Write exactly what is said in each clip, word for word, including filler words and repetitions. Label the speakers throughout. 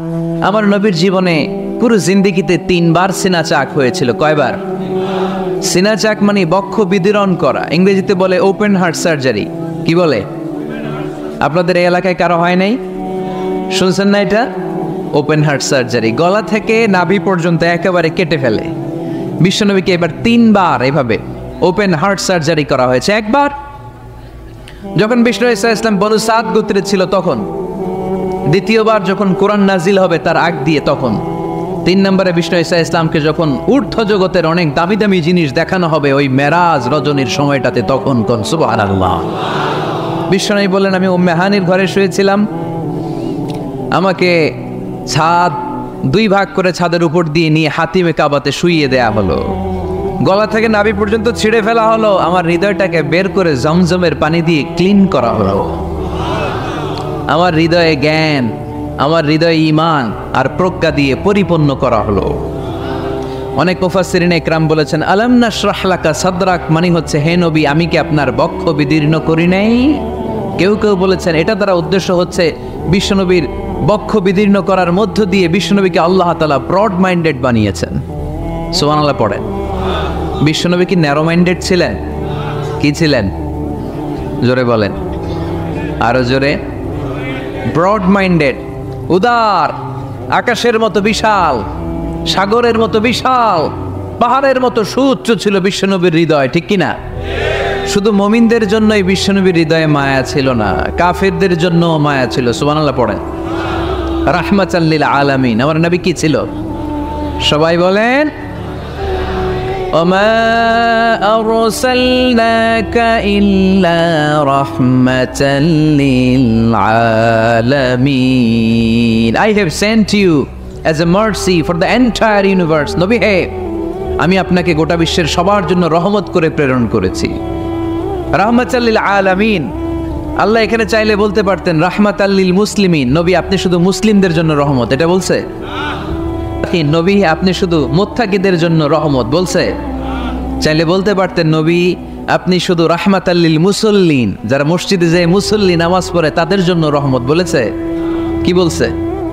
Speaker 1: আমার নবীর জীবনে পুরো জিন্দেগিতে তিনবার সিনা চাক হয়েছিল। কয়বার? সিনা চাক মানে বক্ষ বিদীর্ণ করা, ইংরেজিতে বলে ওপেন হার্ট সার্জারি। কি বলে? আপনাদের এই এলাকায় কারো হয় নাই? শুনছেন না এটা? ওপেন হার্ট সার্জারি, গলা থেকে নাভি পর্যন্ত একেবারে কেটে ফেলে। বিশ্বনবীকে এবার তিনবার এভাবে ওপেন হার্ট সার্জারি করা হয়েছে। একবার যখন বিষ্ণু ঈসা ইসলাম বনু সাদ গোত্রে ছিল তখন, দ্বিতীয়বার যখন কোরআন নাজিল হবে তার আগ দিয়ে তখন, তিন নম্বরে বিষ্ণু ঈসা ইসলামকে যখন ঊর্ধ্ব জগতের অনেক দামি দামি জিনিস দেখানো হবে ওই মেরাজ রজনীর সময়টাতে, তখন কোন সুবহানাল্লাহ। বিশ্বনবী বললেন, আমি উম্মে হানির ঘরে শুয়েছিলাম, আমাকে ছাদ দুই ভাগ করে ছাদের উপর দিয়ে নিয়ে হাতিমে কাবাতে শুইয়ে দেয়া হলো, গলা থেকে নাভি পর্যন্ত ছিঁড়ে ফেলা হলো, আমার হৃদয়টাকে বের করে জমজমের পানি দিয়ে ক্লিন করা হলো, আমার হৃদয়ে জ্ঞান, আমার হৃদয়ে ঈমান আর প্রজ্ঞা দিয়ে পরিপূর্ণ করা হলো। অনেক মুফাসসিরিন ইকরাম বলেছেন, আলাম নাশরাহ লাকা সাদরাক মানে হচ্ছে, হে নবী আমি কি আপনার বক্ষ বিদীর্ণ করি নাই? কেউ কেউ বলেছেন এটা দ্বারা উদ্দেশ্য হচ্ছে বিশ্বনবীর বক্ষ বিদীর্ণ করার মধ্য দিয়ে বিশ্বনবীকে আল্লাহ তাআলা ব্রড মাইন্ডেড বানিয়েছেন। সুবহানাল্লাহ পড়েন। বিশ্বনবী কি ন্যারো মাইন্ডেড ছিলেন? কি ছিলেন? জোরে বলেন, আরো জোরে। ব্রড মাইন্ডেড, উদার, আকাশের মতো বিশাল, সাগরের মতো বিশাল, পাহাড়ের মতো সুউচ্চ ছিল বিশ্বনবীর হৃদয়, ঠিক কিনা? শুধু মুমিনদের জন্যই বিশ্বনবীর হৃদয়ে মায়া ছিল না, কাফেরদের জন্য মায়া ছিল। সুবহানাল্লাহ পড়েন। রাহমাতাল লিল আলামিন, আমার নবী কি ছিল? সবাই বলেন, ওমা আরসালনাকা ইল্লা রাহমাতাল লিল আলামিন। I have sent you as a mercy for the entire universe. নবী হে, আমি আপনাকে গোটা বিশ্বের সবার জন্য রহমত করে প্রেরণ করেছি। রাহমাতাল লিল আলামিন, আল্লাহ এখানে চাইলে বলতে পারতেন রাহমাতাল লিল মুসলিমিন, নবী আপনি শুধু মুসলিমদের জন্য রহমত, এটা বলছে? নবী আপনি শুধু মুত্তাকিদের জন্য রহমত, বলছে? চাইলে বলতে পারতেন নবী আপনি শুধু রাহমাতাল লিল মুসল্লিন, যারা মসজিদে যায় মুসল্লি নামাজ পড়ে তাদের জন্য রহমত, বলেছে? কি বলছে?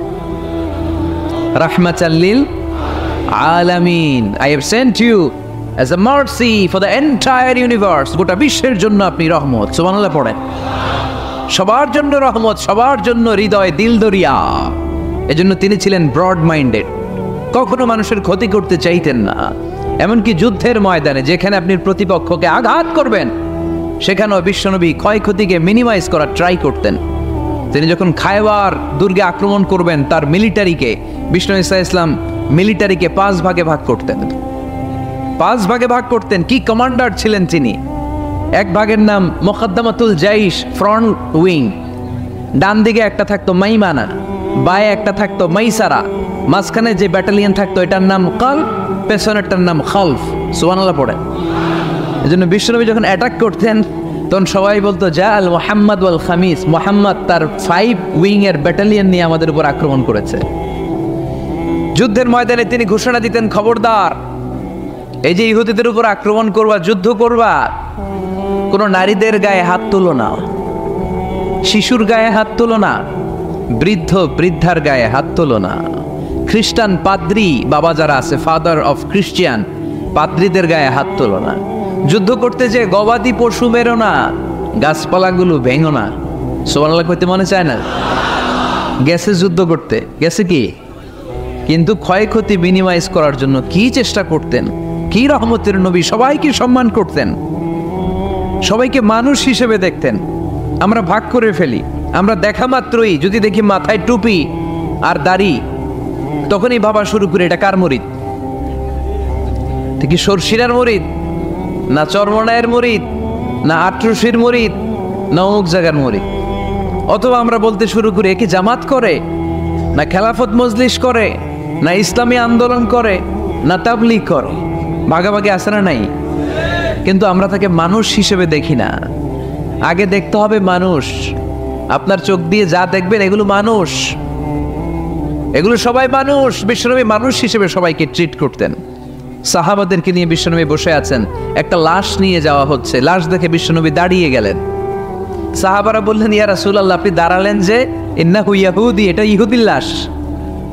Speaker 1: রাহমাতাল লিল আলামিন, I have sent you as a mercy for the entire universe, গোটা বিশ্বের জন্য আপনি রহমত। সুবহানাল্লাহ পড়েন। সবার জন্য রহমত, সবার জন্য হৃদয় দিল দরিয়া। এজন্য তিনি ছিলেন ব্রড মাইন্ডেড, কখনো মানুষের ক্ষতি করতে চাইতেন না। এমনকি যুদ্ধের ময়দানে যেখানে আপনি প্রতিপক্ষকে আঘাত করবেন সেখানেও বিশ্বনবী ক্ষয়ক্ষতিকে মিনিমাইজ করার ট্রাই করতেন। তিনি যখন খায়বার দুর্গে আক্রমণ করবেন তার মিলিটারিকে, বিষ্ণু ঈসা ইসলাম মিলিটারিকে পাঁচ ভাগে ভাগ করতেন, পাঁচ ভাগে ভাগ করতেন। কি কমান্ডার ছিলেন তিনি! এক ভাগের নাম মুকদ্দমাতুল জাইশ, ফ্রন্ট উইং, ডান দিকে একটা থাকতো মাইমানা, বায়ে একটা থাকতো মাইসারা, মাঝখানে যে ব্যাটালিয়ন থাকতো এটার নাম কাল, পেছনেরটার নাম খালফ। সুবহানাল্লাহ পড়েন। এজন্য বিশ্বনবী যখন অ্যাটাক করতেন তখন সবাই বলতো যা আল মুহাম্মদ ওয়াল খামিস, মুহাম্মদ তার ফাইভ উইং এর ব্যাটালিয়ন নিয়ে আমাদের উপর আক্রমণ করেছে। যুদ্ধের ময়দানে তিনি ঘোষণা দিতেন, খবরদার এই যে ইহুদিদের উপর আক্রমণ করবা, যুদ্ধ করবা, কোন নারীদের গায়ে হাত তুলো না, শিশুর গায়ে হাত তুলো না, বৃদ্ধ বৃদ্ধার গায়ে হাত তুলো না, খ্রিস্টান পাদ্রী বাবা যারা আছে, ফাদার অফ খ্রিস্টিয়ান, পাদ্রীদের গায়ে হাত তুলো না, যুদ্ধ করতে যে গবাদি পশু মেরো না, গাছপালাগুলো ভেঙো না। সুবহানাল্লাহ কইতে মনে চায় না? গেছে যুদ্ধ করতে, গেছে কি, কিন্তু ক্ষয়ক্ষতি মিনিমাইজ করার জন্য কি চেষ্টা করতেন! কি রহমতের নবী! সবাইকে সম্মান করতেন, সবাইকে মানুষ হিসেবে দেখতেন। আমরা ভাগ করে ফেলি, আমরা দেখা মাত্রই যদি দেখি মাথায় টুপি আর দাড়ি, তখনই ভাবা শুরু করে এটা কার মুরিদ? কি সরসিরার মুরিদ, না চরমনায়ের মুরিদ, না আটরশির মুরিদ, না অমুক জায়গার মুরিদ। অথবা আমরা বলতে শুরু করি কি জামাত করে, না খেলাফত মজলিস করে, না ইসলামী আন্দোলন করে, না তাবলীগ করে। ভাগাভাগি আছে না নাই? কিন্তু আমরা তাকে মানুষ হিসেবে দেখি না। আগে দেখতে হবে মানুষ। আপনার চোখ দিয়ে যা দেখবেন এগুলো মানুষ, এগুলো সবাই মানুষ। বিশ্বনবী মানুষ হিসেবে সবাইকে ট্রিট করতেন। সাহাবাদেরকে নিয়ে বিশ্বনবী বসে আছেন, একটা লাশ নিয়ে যাওয়া হচ্ছে, লাশ দেখে বিশ্বনবী দাঁড়িয়ে গেলেন। সাহাবারা বললেন, ইয়া রাসূলুল্লাহ আপনি দাঁড়ালেন যে? ইন্নাহু ইয়াহুদি, এটা ইহুদির লাশ।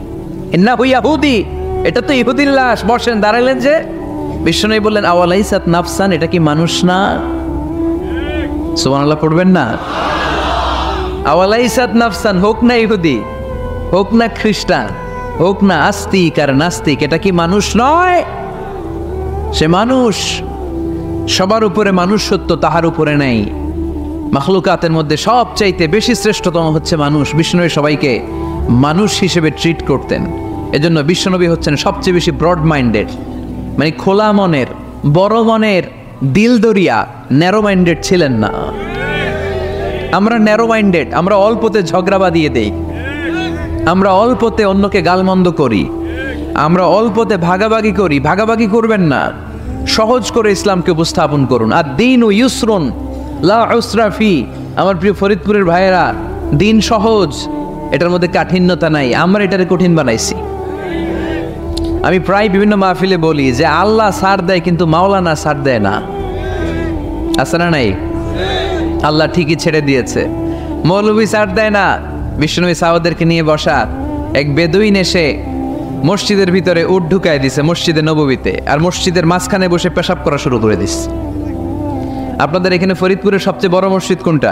Speaker 1: ইন্নাহু ইয়াহুদি, এটা তো ইহুদির লাশ। বসেন, দাঁড়ালেন যে। বিষ্ণু বললেন আওয়ালাইসাত নাফসান, এটা কি মানুষ না? সুবহানাল্লাহ পড়বেন না? আওয়ালাইসাত নাফসান, হোক না ইহুদি, হোক না খ্রিস্টান, হোক না আস্তিক আর নাস্তিক, এটা কি মানুষ নয়? সে মানুষ। সবার উপরে মানুষ সত্য, তাহার উপরে নেই। মাখলুকাতের মধ্যে সবচাইতে বেশি শ্রেষ্ঠতম হচ্ছে মানুষ। বিষ্ণু সবাইকে মানুষ হিসেবে ট্রিট করতেন। এজন্য বিশ্বনবী হচ্ছেন সবচেয়ে বেশি ব্রড মাইন্ডেড, মানে খোলা মনের, বড় মনের, দিল দরিয়া, ন্যারো মাইন্ডেড ছিলেন না। আমরা ন্যারো মাইন্ডেড, আমরা অল্পতে ঝগড়া বাঁধিয়ে দেই, আমরা অল্পতে অন্যকে গালমন্দ করি, আমরা অল্পতে ভাগাভাগি করি। ভাগাভাগি করবেন না, সহজ করে ইসলামকে উপস্থাপন করুন। আর দিন ও ইউসরুন লা উসরা ফি। আমার প্রিয় ফরিদপুরের ভাইয়েরা, দিন সহজ, এটার মধ্যে কাঠিন্যতা নাই। আমরা এটারে কঠিন বানাইছি। আমি প্রায় বিভিন্ন মাহফিলে বলি যে আল্লাহ ছাড় দেয় কিন্তু মাওলানা ছাড় দেয় না। আছে না নাই? আল্লাহ ঠিকই ছেড়ে দিয়েছে, মৌলভী ছাড় দেয় না। বিষ্ণুবী সাহাবাদেরকে নিয়ে বসা এক বেদুইন এসে মসজিদের ভিতরে উট ঢুকায় দিছে, মসজিদে নববীতে, আর মসজিদের মাঝখানে বসে পেশাব করা শুরু করে দিস। আপনাদের এখানে ফরিদপুরের সবচেয়ে বড় মসজিদ কোনটা?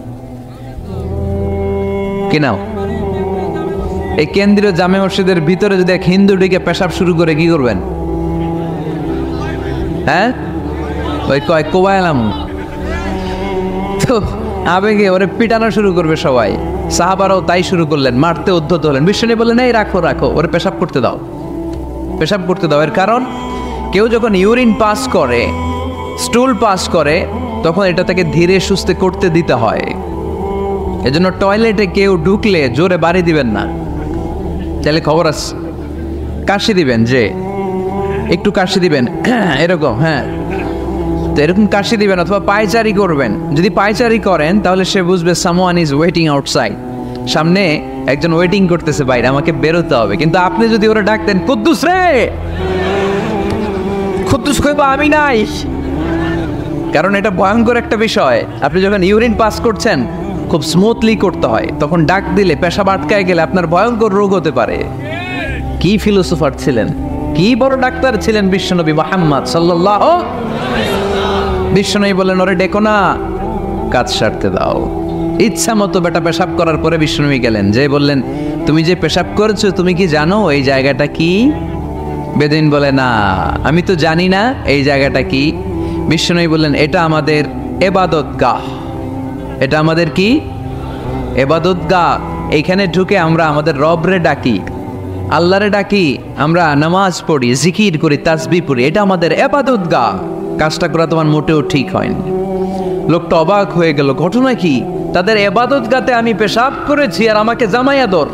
Speaker 1: কি নাও? এই কেন্দ্রীয় জামে মসজিদের ভিতরে যদি এক হিন্দু ঢুকে পেশাব শুরু করে কি করবেন? হ্যাঁ, ওই কয় কোবাইলাম, তো আবেগে ওরে পিটানো শুরু করবে সবাই। সাহাবারাও তাই শুরু করলেন, মারতে উদ্ধত হলেন। বিষ্ণু বললেন এই রাখো রাখো, ওরে পেশাব করতে দাও, পেশাব করতে দাও। এর কারণ কেউ যখন ইউরিন পাস করে, স্টুল পাস করে, তখন এটা তাকে ধীরে সুস্থে করতে দিতে হয়। এজন্য টয়লেটে কেউ ঢুকলে জোরে বাড়ি দিবেন না, তাহলে খবর আছে। কাশি দিবেন, যে একটু কাশি দিবেন এরকম, হ্যাঁ, তো এরকম কাশি দিবেন। অথবা পায়চারি করবেন, যদি পায়চারি করেন তাহলে সে বুঝবে সামওয়ান ইজ ওয়েটিং আউটসাইড, সামনে একজন ওয়েটিং করতেছে বাইরে, আমাকে বেরোতে হবে। কিন্তু আপনি যদি ওরা ডাকতেন কুদ্দুস রে, কুদ্দুস কইবা আমি নাই, কারণ এটা ভয়ঙ্কর একটা বিষয়। আপনি যখন ইউরিন পাস করছেন খুব স্মুথলি করতে হয়, তখন ডাক দিলে পেশাব আটকায় গেলে আপনার ভয়ঙ্কর রোগ হতে পারে। কি ফিলোসোফার ছিলেন, কি বড় ডাক্তার ছিলেন বিশ্বনবী মুহাম্মদ সাল্লাল্লাহু। বিশ্বনবী বললেন ওরে ডেকো না, কাজ সারতে দাও। ইচ্ছা মতো বেটা পেশাব করার পরে বিশ্বনবী গেলেন, যে বললেন তুমি যে পেশাব করেছো তুমি কি জানো এই জায়গাটা কি? বেদিন বলে না, আমি তো জানি না এই জায়গাটা কি। বিশ্বনবী বললেন এটা আমাদের ইবাদতগাহ, এটা আমাদের কি? ইবাদতগাহ। এইখানে ঢুকে আমরা আমাদের রবরে ডাকি, আল্লাহরে ডাকি, আমরা নামাজ পড়ি, জিকির করি, তাসবিহ পড়ি, এটা আমাদের ইবাদতগাহ। কাজটা করা তোমার মোটেও ঠিক হয়নি। লোকটা অবাক হয়ে গেল, ঘটনা কি? তাদের ইবাদতগাতে আমি পেশাব করেছি আর আমাকে জামাই আদর,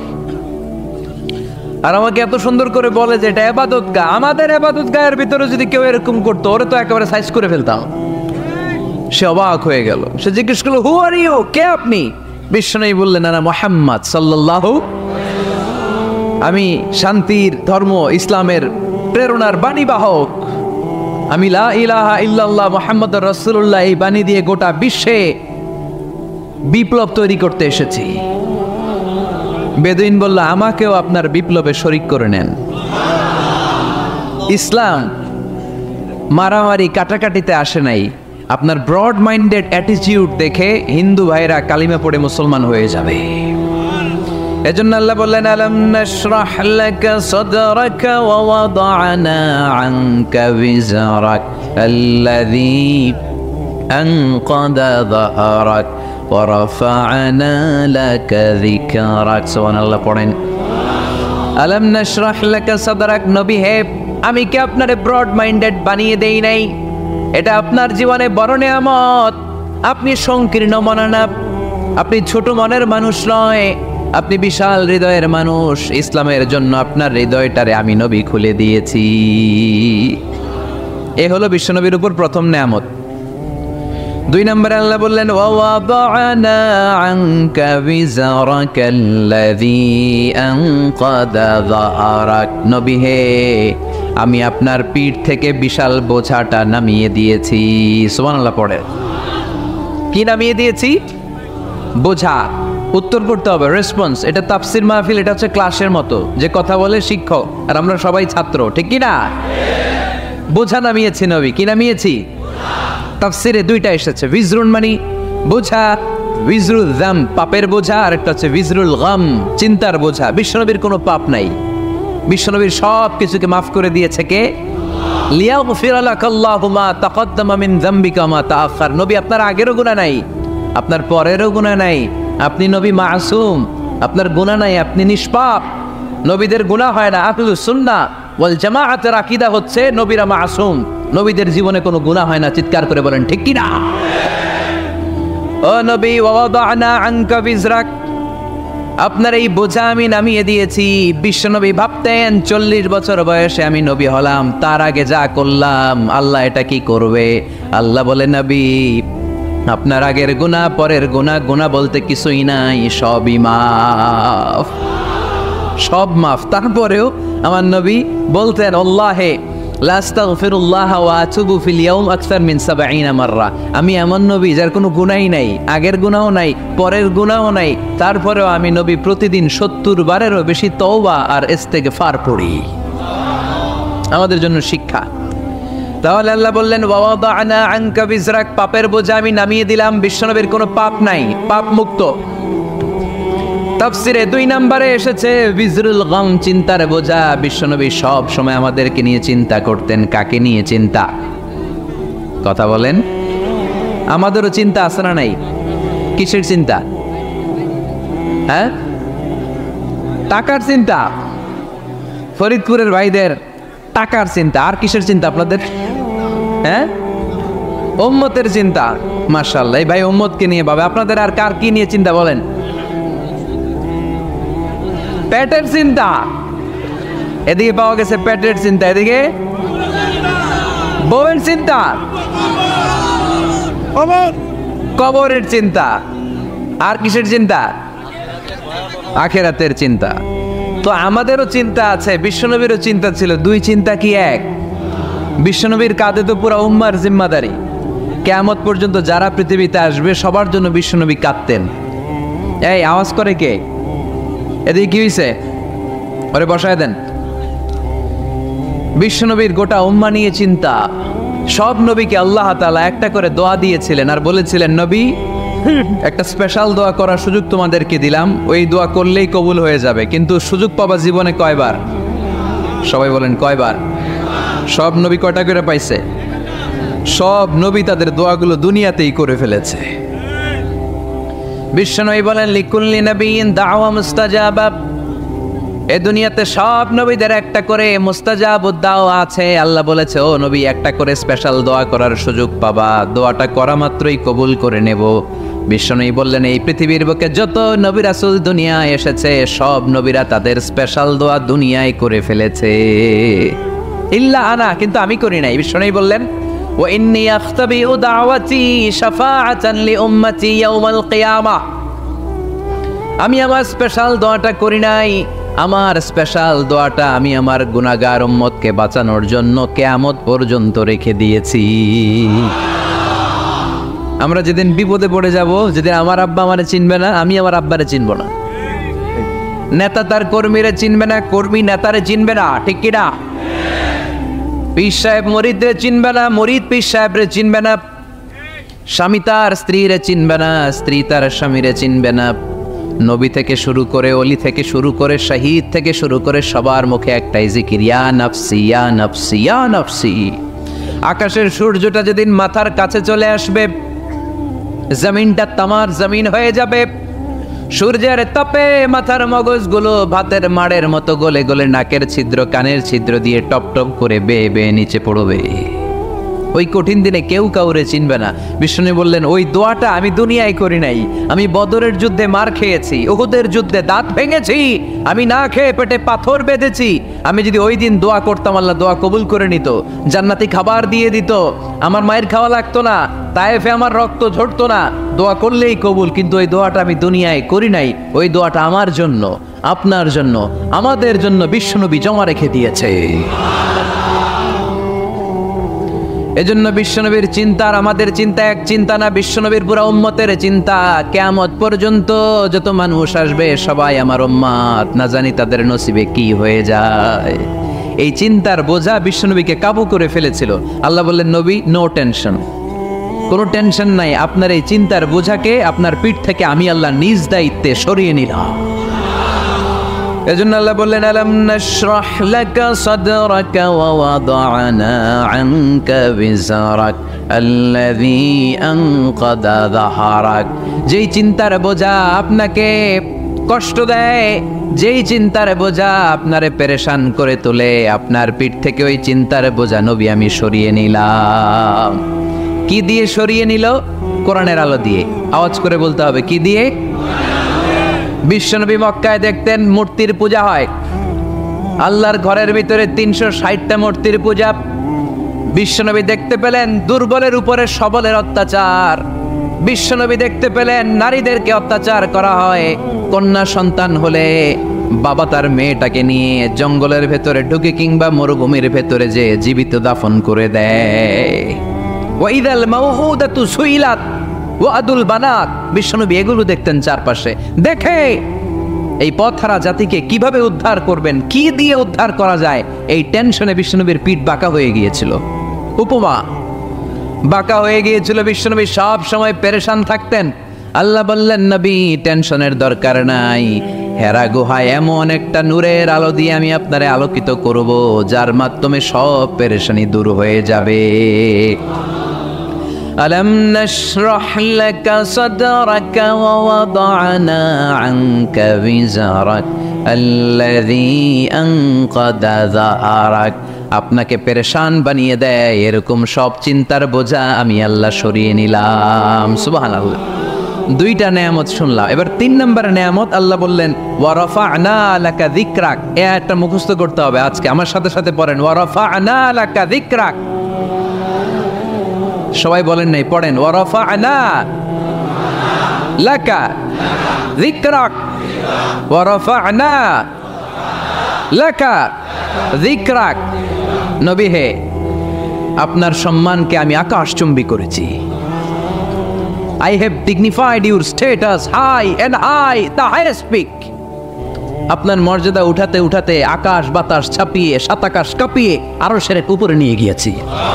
Speaker 1: আর আমাকে এত সুন্দর করে বলে যে এটা ইবাদতগাহ। আমাদের ইবাদতগাহের ভিতরে যদি কেউ এরকম করতো, ওরে তো একেবারে সাইজ করে ফেলতাম। সে অবাক হয়ে গেল, সে জিজ্ঞেস করলো হু আর ইউ, কে আপনি? বিশ্বনবী বললেন আনা মুহাম্মদ সাল্লাল্লাহু, আমি শান্তির ধর্ম ইসলামের প্রেরণার বাণীবাহক, আমি লা ইলাহা ইল্লাল্লাহ মুহাম্মাদুর রাসূলুল্লাহ এই বাণী দিয়ে গোটা বিশ্বে বিপ্লব তৈরি করতে এসেছি। বেদুইন বলল আমাকেও আপনার বিপ্লবে শরীক করে নেন। ইসলাম মারামারি কাটাকাটিতে আসে নাই। আপনার ব্রড মাইন্ডেড অ্যাটিটিউড দেখে হিন্দু ভাইরা কালিমা পড়ে মুসলমান হয়ে যাবে। এজন্য আল্লাহ বললেন আলাম নাশরাহ লাকা সাদরাকা ওয়া ওয়াদা'না আনকা বিজরাক আল্লাযী আনকাদা যাহরাক ওয়া রাফা'না লাকা যিকরাক। সুবহানাল্লাহ পড়েন। আলাম নাশরাহ লাকা সাদরাক, নবী হে আমি কি আপনারে ব্রড মাইন্ডেড বানিয়ে দেই নাই? এটা আপনার জীবনে বড় নিয়ামত। আপনি সংকীর্ণ মনা না, আপনি ছোট মনের মানুষ নয়, আপনি বিশাল হৃদয়ের মানুষ। ইসলামের জন্য আপনার হৃদয়টারে আমি নবী খুলে দিয়েছি। এ হলো বিশ্বনবীর উপর প্রথম নিয়ামত। দুই নম্বরে আল্লাহ বললেন ওয়া ওয়াদা'না আনকা বিজরাকাল্লাযী আনকাদা যাহরাক, নবী হে আমি আপনার পিঠ থেকে বিশাল বোঝাটা নামিয়ে দিয়েছি। সুবহানাল্লাহ পড়ে। কি নামিয়ে দিয়েছি? বোঝা। উত্তর করতে হবে, রেসপন্স। এটা তাফসির মাহফিল, এটা হচ্ছে ক্লাসের মতো, যে কথা বলে শিক্ষক আর আমরা সবাই ছাত্র, ঠিক কি না? বোঝা নামিয়েছি নবী, কি নামিয়েছি? তাফসিরে দুইটা এসেছে, বিজরুন মানে বোঝা, বিজরুল যাম পাপের বোঝা, আর একটা হচ্ছে বিজরুল গাম চিন্তার বোঝা। বিশ্বনবীর কোনো পাপ নাই, বিশ্বনবীর সব কিছুকে মাফ করে দিয়েছে কে? লিয়াগফির লাকাল্লাহু মা তাকদ্দামা মিন যামবিকা মা তাআখার। নবী আপনার আগেরও গুনাহ নাই, আপনার পরেরও গুনাহ নাই, আপনি নবী মাসুম, আপনার গুনাহ নাই, আপনি নিষ্পাপ। নবীদের গুনাহ হয় না। আহলুস সুন্নাহ ওয়াল জামাআতের আকীদা হচ্ছে নবীরা মাসুম, নবীদের জীবনে কোনো গুনাহ হয় না। চিৎকার করে বলেন ঠিক কি না? ও নবী, ওয়াদানা আনকা বিজরাক, আপনার এই বোঝা আমি নামিয়ে দিয়েছি। বিশ্বনবী ভাবতেন চল্লিশ বছর বয়সে আমি নবী হলাম, তার আগে যা করলাম আল্লাহ এটা কি করবে? আল্লাহ বলে, নবী আপনার আগের গুনাহ, পরের গুনাহ, গুনাহ বলতে কিছুই নাই, সবই মাফ, সব মাফ। তারপরেও আমার নবী বলতেন, আল্লাহে লা আস্তাগফিরুল্লাহ ওয়া আতুবু ফিল ইয়াউম আকসার মিন সাবঈনা মাররা। আমি এমন নবী যার কোনো গুনাহই নাই, আগের গুনাহও নাই, পরের গুনাহও নাই, তারপরেও আমি নবী প্রতিদিন সত্তর বারেরও বেশি তওবা আর ইস্তেগফার পড়ি। আমাদের জন্য শিক্ষা। তাহলে আল্লাহ বললেন, ওয়াদানা আনকা বিজরাক, পাপের বোঝা আমি নামিয়ে দিলাম। বিশ্বনবীর কোনো পাপ নাই, পাপ মুক্ত। তাফসিরে দুই নম্বরে এসেছে বিজরুল গাম চিন্তার বোঝা। বিশ্বনবী সব সময় আমাদেরকে নিয়ে চিন্তা করতেন। কাকে নিয়ে চিন্তা? কথা বলেন। আমাদেরও চিন্তা আছে না নাই? কিসের চিন্তা? হ্যাঁ, টাকার চিন্তা। ফরিদপুরের ভাইদের টাকার চিন্তা। আর কিসের চিন্তা আপনাদের? হ্যাঁ, উম্মতের চিন্তা। মাশাআল্লাহ, এই ভাই উম্মতকে নিয়ে ভাবে। আপনাদের আর কার কি নিয়ে চিন্তা বলেন? পেটের চিন্তা। এদিকে পাওয়া গেছে পেটের চিন্তা, এদিকে বউয়ের চিন্তা, কবরের চিন্তা। আর কিসের চিন্তা? আখিরাতের চিন্তা। তো আমাদেরও চিন্তা আছে, বিশ্বনবীরও চিন্তা ছিল। দুই চিন্তা কি এক? বিশ্বনবীর কাঁধে তো পুরো উম্মার জিম্মাদারি। কিয়ামত পর্যন্ত যারা পৃথিবীতে আসবে সবার জন্য বিশ্বনবী কাঁদতেন। এই আওয়াজ করে কে? এদিকে কি হয়েছে? ওরে বসায় দেন। বিশ্বনবীর গোটা উম্মা নিয়ে চিন্তা। সব নবীকে আল্লাহ তাআলা একটা করে দোয়া দিয়েছিলেন আর বলেছিলেন, নবী একটা স্পেশাল দোয়া করার সুযোগ তোমাদেরকে দিলাম, ওই দোয়া করলেই কবুল হয়ে যাবে। কিন্তু সুযোগ পাবা জীবনে কয়বার? সবাই বলেন কয়বার? সব নবী কয়টা করে পাইছে? সব নবী তাদের দোয়াগুলো দুনিয়াতেই করে ফেলেছে। বিশ্বনবী বলেন, লিকুল্লি নবিয়্যিন দাওয়া মুস্তাজাবা। এই দুনিয়াতে সব নবীদের একটা করে মুস্তাজাবুদ দাওয়া আছে। আল্লাহ বলেছে, ও নবী একটা করে স্পেশাল দোয়া করার সুযোগ পাবা, দোয়াটা করা মাত্রই কবুল করে নেব। বিশ্বনবী বললেন, এই পৃথিবীর বুকে যত নবী রাসূল দুনিয়ায় এসেছে সব নবীরা তাদের স্পেশাল দোয়া দুনিয়ায় করে ফেলেছে, ইল্লা আনা, কিন্তু আমি করি নাই। বিশ্বনবী বললেন, ওয়া ইন্নী আখতাবিউ দাওয়াতি শাফাআতান লিউম্মতি ইয়াউমাল কিয়ামাহ। আমি আমার স্পেশাল দোয়াটা করি নাই, আমার স্পেশাল দোয়াটা আমি আমার গুনাহগার উম্মতকে বাঁচানোর জন্য কিয়ামত পর্যন্ত রেখে দিয়েছি। আমরা যেদিন বিপদে পড়ে যাব, যেদিন আমার আব্বা আমারে চিনবে না, আমি আমার আব্বারে চিনব না, নেতা তার কর্মীরে চিনবে না, কর্মী নেতারে চিনবে না, ঠিক কি না? পীর সাহেব মুরিদরে চিনবে না, মুরিদ পীর সাহেবরে চিনবে না, স্বামী তার স্ত্রীরে চিনবে না, স্ত্রী তার স্বামীরে চিনবে না। নবী থেকে শুরু করে, অলি থেকে শুরু করে, শহীদ থেকে শুরু করে সবার মুখে একটাই জিকির, ইয়া নফসি ইয়া নফসি ইয়া নফসি। আকাশের সূর্যটা যেদিন মাথার কাছে চলে আসবে, জমিনটা তামার জমিন হয়ে যাবে। সূর্যের তাপে মাথার মগজগুলো ভাতের মাড়ের মতো গলে গলে নাকের ছিদ্র, কানের ছিদ্র দিয়ে টপ টপ করে বেয়ে বেয়ে নিচে পড়বে। ওই কঠিন দিনে কেউ কাউরে চিনবে না। বিষ্ণু বললেন, ওই দোয়াটা আমি দুনিয়ায় করি নাই। আমি বদরের যুদ্ধে মার খেয়েছি, উহুদের যুদ্ধে দাঁত ভেঙেছি, আমি না খেয়ে পেটে পাথর বেঁধেছি। আমি যদি ওই দিন দোয়া করতাম, আল্লাহ দোয়া কবুল করে নিত, জান্নাতি খাবার দিয়ে দিত, আমার মায়ের খাওয়া লাগতো না, তায়েফে আমার রক্ত ঝরতো না, দোয়া করলেই কবুল। কিন্তু ওই দোয়াটা আমি দুনিয়ায় করি নাই। ওই দোয়াটা আমার জন্য, আপনার জন্য, আমাদের জন্য বিশ্বনবী জমা রেখে দিয়েছে। এজন্য বিশ্বনবীর চিন্তা আর আমাদের চিন্তা এক চিন্তা না, বিশ্বনবীর পুরা উম্মতের চিন্তা। কিয়ামত পর্যন্ত যত মানুষ আসবে সবাই আমার উম্মত, না জানি তাদের নসিবে কি হয়ে যায়। এই চিন্তার বোঝা বিশ্বনবীকে কাবু করে ফেলেছিল। আল্লাহ বললেন, নবী নো টেনশন, কোনো টেনশন নাই, আপনার এই চিন্তার বোঝাকে আপনার পিঠ থেকে আমি আল্লাহ নিজ দায়িত্বে সরিয়ে নিলাম। এজন্য আল্লাহ বললেন, আলাম নাশরাহ লাকা সাদরাকা ওয়া ওয়াদা'না আনকা বিজরাক আল্লাযী আনকাদা যাহরাক। যেই চিন্তার বোঝা আপনাকে কষ্ট দেয়, যেই চিন্তার বোঝা আপনারে পেরেশান করে তোলে, আপনার পিঠ থেকে ওই চিন্তার বোঝা নবী আমি সরিয়ে নিলাম। কি দিয়ে সরিয়ে নিল? কোরআনের আলো দিয়ে। আওয়াজ করে বলতে হবে, কি দিয়ে? বিশ্বনবী মক্কায় দেখতেন মূর্তির পূজা হয়, আল্লাহর ঘরের ভিতরে তিনশো ষাটটা মূর্তির পূজা। বিশ্বনবী দেখতে পেলেন দুর্বলের উপরে সবলের অত্যাচার। বিশ্বনবী দেখতে পেলেন নারীদেরকে অত্যাচার করা হয়। কন্যা সন্তান হলে বাবা তার মেয়েটাকে নিয়ে জঙ্গলের ভেতরে ঢুকে কিংবা মরুভূমির ভেতরে যে জীবিত দাফন করে দেয়। ওয়াইদাল মাউউদাতু সুইলাত ওয়াদুল বানাত। বিশ্বনবী এগুলো দেখতেন চারপাশে। দেখে এই পথহারা জাতিকে কিভাবে উদ্ধার করবেন, কি দিয়ে উদ্ধার করা যায়, এই টেনশনে বিশ্বনবীর পিঠ বাঁকা হয়ে গিয়েছিল। উপমা বাঁকা হয়ে গিয়েছিল। বিশ্বনবী সব সময় পেরেশান থাকতেন। আল্লাহ বললেন, নবী টেনশনের দরকার নাই, হেরা গুহায় এমন একটা নূরের আলো দিয়ে আমি আপনারে আলোকিত করব, যার মাধ্যমে সব পেরেশানি দূর হয়ে যাবে। আলাম নাশরাহ লাকা সাদরাকা ওয়া ওয়াদা'না আনকা বিজরাক আল্লাযী আনকাদা যাহরাক। আপনাকে পেরেশান বানিয়ে দেয় এরকম সব চিন্তার বোঝা আমি আল্লাহ সরিয়ে নিলাম। সুবহানাল্লাহ। দুইটা নেয়ামত শুনলাম, এবার তিন নম্বর নেয়ামত আল্লাহ বললেন, ওয়া রাফা'না লাকা যিকরাক। এই আয়াতটা মুখস্থ করতে হবে আজকে, আমার সাথে সাথে পড়েন, ওয়া রাফা'না লাকা যিকরাক। সবাই বলেন নাই, পড়েন, ওয়া রাফা'না লাকা যিকরাক ওয়া রাফা'না লাকা যিকরাক। নবী হে, আপনার সম্মানকে আমি আকাশচুম্বী করেছি। I have dignified your status high and high, the highest peak. আপনার মর্যাদা উঠাতে উঠাতে আকাশ বাতাস ছাপিয়ে সাতাকাশ কাঁপিয়ে আরো সেরে উপরে নিয়ে গিয়েছি।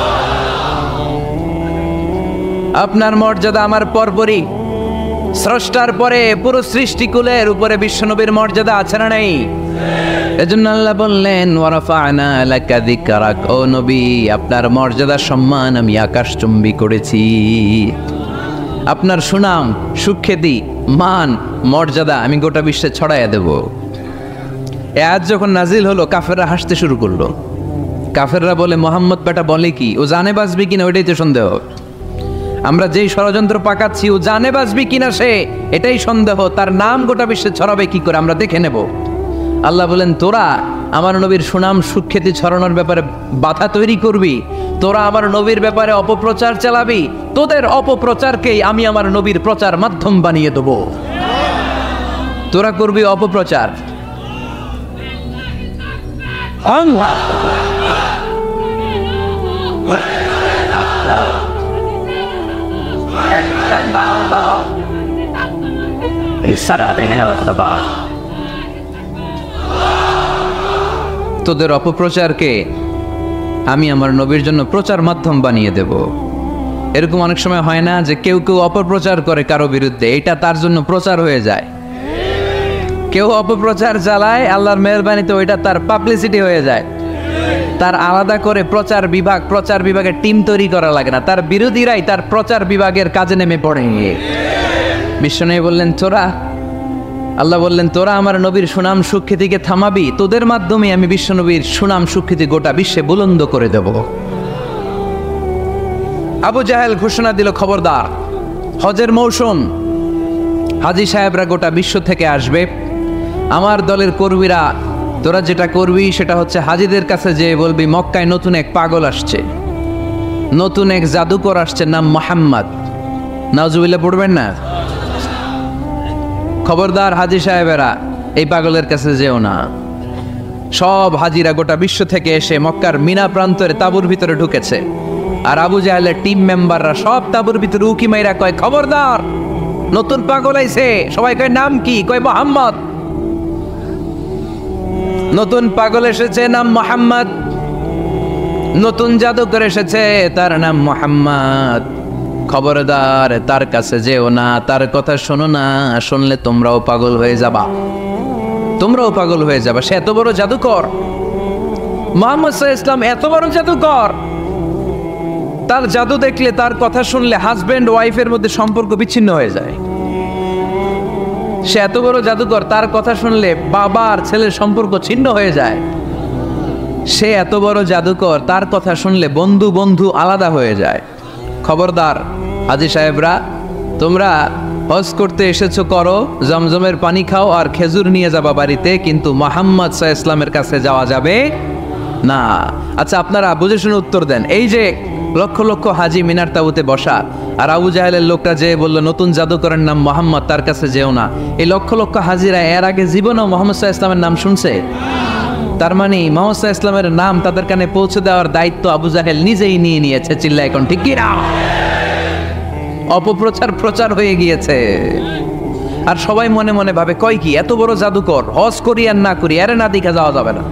Speaker 1: আপনার মর্যাদা আমার পরপরই, স্রষ্টার পরে পুরো সৃষ্টিকুলের উপরে বিশ্বনবীর মর্যাদা আছে না নেই? এজন্য আল্লাহ বললেন, ওয়া রাফা'না লাকা যিকরাক। ও নবী, আপনার মর্যাদা সম্মান আমি আকাশচুম্বী করেছি। আপনার সুনাম সুখ্যাতি মান মর্যাদা আমি গোটা বিশ্বে ছড়াইয়া দেব। এ আজ যখন নাজিল হলো, কাফেররা হাসতে শুরু করলো। কাফেররা বলে, মোহাম্মদ বেটা বলে কি, ও জানে বাঁচবি কিনা ওইটাই তো সন্দেহ। আমরা যেই ষড়যন্ত্র পাকাচ্ছি, ও জানে বাঁচবি কিনা সে এটাই সন্দেহ। তার নাম গোটা বিশ্বে ছড়াবে কি করে আমরা দেখে নেব। আল্লাহ বলেন, তোরা আমার নবীর সুনাম সুখ্যাতি ছড়ানোর ব্যাপারে বাধা তৈরি করবি, তোরা আমার নবীর ব্যাপারে অপপ্রচার চালাবি, তোদের অপপ্রচারকেই আমি আমার নবীর প্রচার মাধ্যম বানিয়ে দেব। তোরা করবি অপপ্রচার। তোদের অপপ্রচারকে আমি আমার নবীর জন্য প্রচার মাধ্যম বানিয়ে দেব। এরকম অনেক সময় হয় না যে কেউ কেউ অপপ্রচার করে কারো বিরুদ্ধে, এটা তার জন্য প্রচার হয়ে যায়। কেউ অপপ্রচার চালায়, আল্লাহর মেহেরবানিতে ওইটা তার পাবলিসিটি হয়ে যায়। তার আলাদা করে প্রচার বিভাগ, প্রচার বিভাগের টিম তৈরি করা লাগে না, তার বিরোধীরাই তার প্রচার বিভাগের কাজে নেমে পড়ে। বিশ্বনবী বললেন, তোরা আল্লাহ বললেন, তোরা আমার নবীর সুনাম সুখ্যাতিকে থামাবি, তোদের মাধ্যমে আমি বিশ্বনবীর সুনাম সুখ্যাতি গোটা বিশ্বে বুলন্দ করে দেব। আবু জাহেল ঘোষণা দিল, খবরদার, হজের মৌসুম, হাজী সাহেবরা গোটা বিশ্ব থেকে আসবে, আমার দলের কর্মীরা তোরা যেটা করবি সেটা হচ্ছে হাজীদের কাছে যে বলবি, মক্কায় নতুন এক পাগল আসছে, নতুন এক জাদুকর আসছে, নাম মুহাম্মদ। নাউজুবিল্লাহ পড়বেন না। খবরদার হাজী সাহেবেরা, এই পাগলের কাছে যেও না। সব হাজিরা গোটা বিশ্ব থেকে এসে মক্কার মিনা প্রান্তরে তাঁবুর ভিতরে ঢুকেছে। আর আবু জাহেলের টিম মেম্বাররা সব তাবুর ভিতরে উকি মাইরা কয়, খবরদার, নতুন পাগল আইছে। সবাই কয়, নাম কি? কয়, মুহাম্মদ। নতুন পাগল এসেছে, নাম মুহাম্মদ। নতুন জাদুকর এসেছে, তার নাম মুহাম্মদ। খবরদার, তার কাছে যেও না, তার কথা শোনো না, শুনলে তোমরাও পাগল হয়ে যাবা, তোমরাও পাগল হয়ে যাবা। সে এত বড় জাদুকর, মুহাম্মদ সাল্লাল্লাহু আলাইহি ওয়াসাল্লাম এত বড় জাদুকর। তার জাদু দেখলে, তার কথা শুনলে হাজবেন্ড ওয়াইফের মধ্যে সম্পর্ক বিচ্ছিন্ন হয়ে যায়। সে এত বড় জাদুকর, তার কথা শুনলে বাবা আর ছেলের সম্পর্ক ছিন্ন হয়ে যায়। সে এত বড় জাদুকর, তার কথা শুনলে বন্ধু বন্ধু আলাদা হয়ে যায়। খবরদার হাজী সাহেবরা, তোমরা হজ করতে এসেছো, করো, জমজমের পানি খাও আর খেজুর নিয়ে যাবা বাড়িতে, কিন্তু মুহাম্মদ সাল্লাল্লাহু আলাইহি ওয়াসাল্লামের কাছে যাওয়া যাবে না। আচ্ছা, আপনারা বুঝে শুনে উত্তর দেন। এই যে লক্ষ লক্ষ হাজি মিনার তাবুতে বসা, আর আবু জাহেলের লোকটা যে বললো নতুন জাদুকরের নাম মুহাম্মদ, তার কাছে যেও না, এই লক্ষ লক্ষ হাজিরা এর আগে জীবনেও মুহাম্মদ সাল্লাল্লাহু আলাইহি ওয়াসাল্লামের নাম শুনছে? তার মানে মুহাম্মদ সাল্লাল্লাহু আলাইহি ওয়াসাল্লামের নাম তাদের কানে পৌঁছে দেওয়ার দায়িত্ব আবু জাহেল নিজেই নিয়ে নিয়েছে। চিল্লা এখন ঠিক কি না? অপপ্রচার প্রচার হয়ে গিয়েছে। আর সবাই মনে মনে ভাবে, কয় কি, এত বড় জাদুকর, হজ করি আর না করি, আরে না দেখা যাওয়া যাবে না।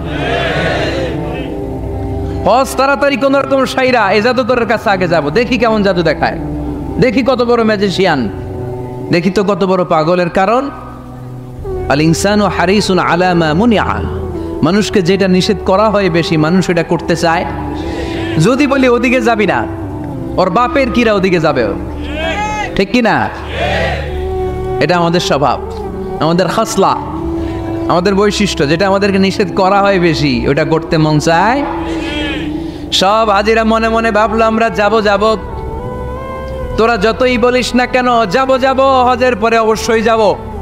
Speaker 1: হজ তাড়াতাড়ি কোন রকম সাইরা এই জাদুকরের কাছে আগে যাব, দেখি কেমন জাদু দেখায়, দেখি কত বড় ম্যাজিশিয়ান, দেখি তো কত বড় পাগলের। কারণ আল ইনসানু হারিসুন আলা মা মুনিআ, মানুষকে যেটা নিষেধ করা হয় বেশি, মানুষ এটা করতে চায়। যদি বলি ওদিকে যাবি না, ওর বাপের কিরা ওদিকে যাবে, ঠিক কি না? এটা আমাদের স্বভাব, আমাদের খাসলা, আমাদের বৈশিষ্ট্য। যেটা আমাদেরকে নিষেধ করা হয় বেশি, ওটা করতে মন চায়। সব হাজিরা মনে মনে ভাবলো, আমরা যাব যাব, তোরা যতই বলিস না কেন, যাব যাব, হজের পরে অবশ্যই যাব।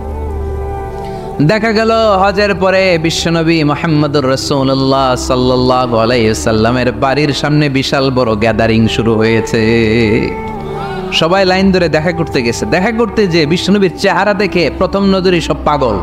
Speaker 1: দেখা গেল হজের পরে বিশ্বনবী মুহাম্মদুর রাসূলুল্লাহ সাল্লাল্লাহু আলাইহি ওয়াসাল্লামের বাড়ির সামনে বিশাল বড় গ্যাদারিং শুরু হয়েছে। সবাই লাইন ধরে দেখা করতে গেছে। দেখা করতে যে বিশ্বনবীর চেহারা দেখে প্রথম নজরে সব পাগল।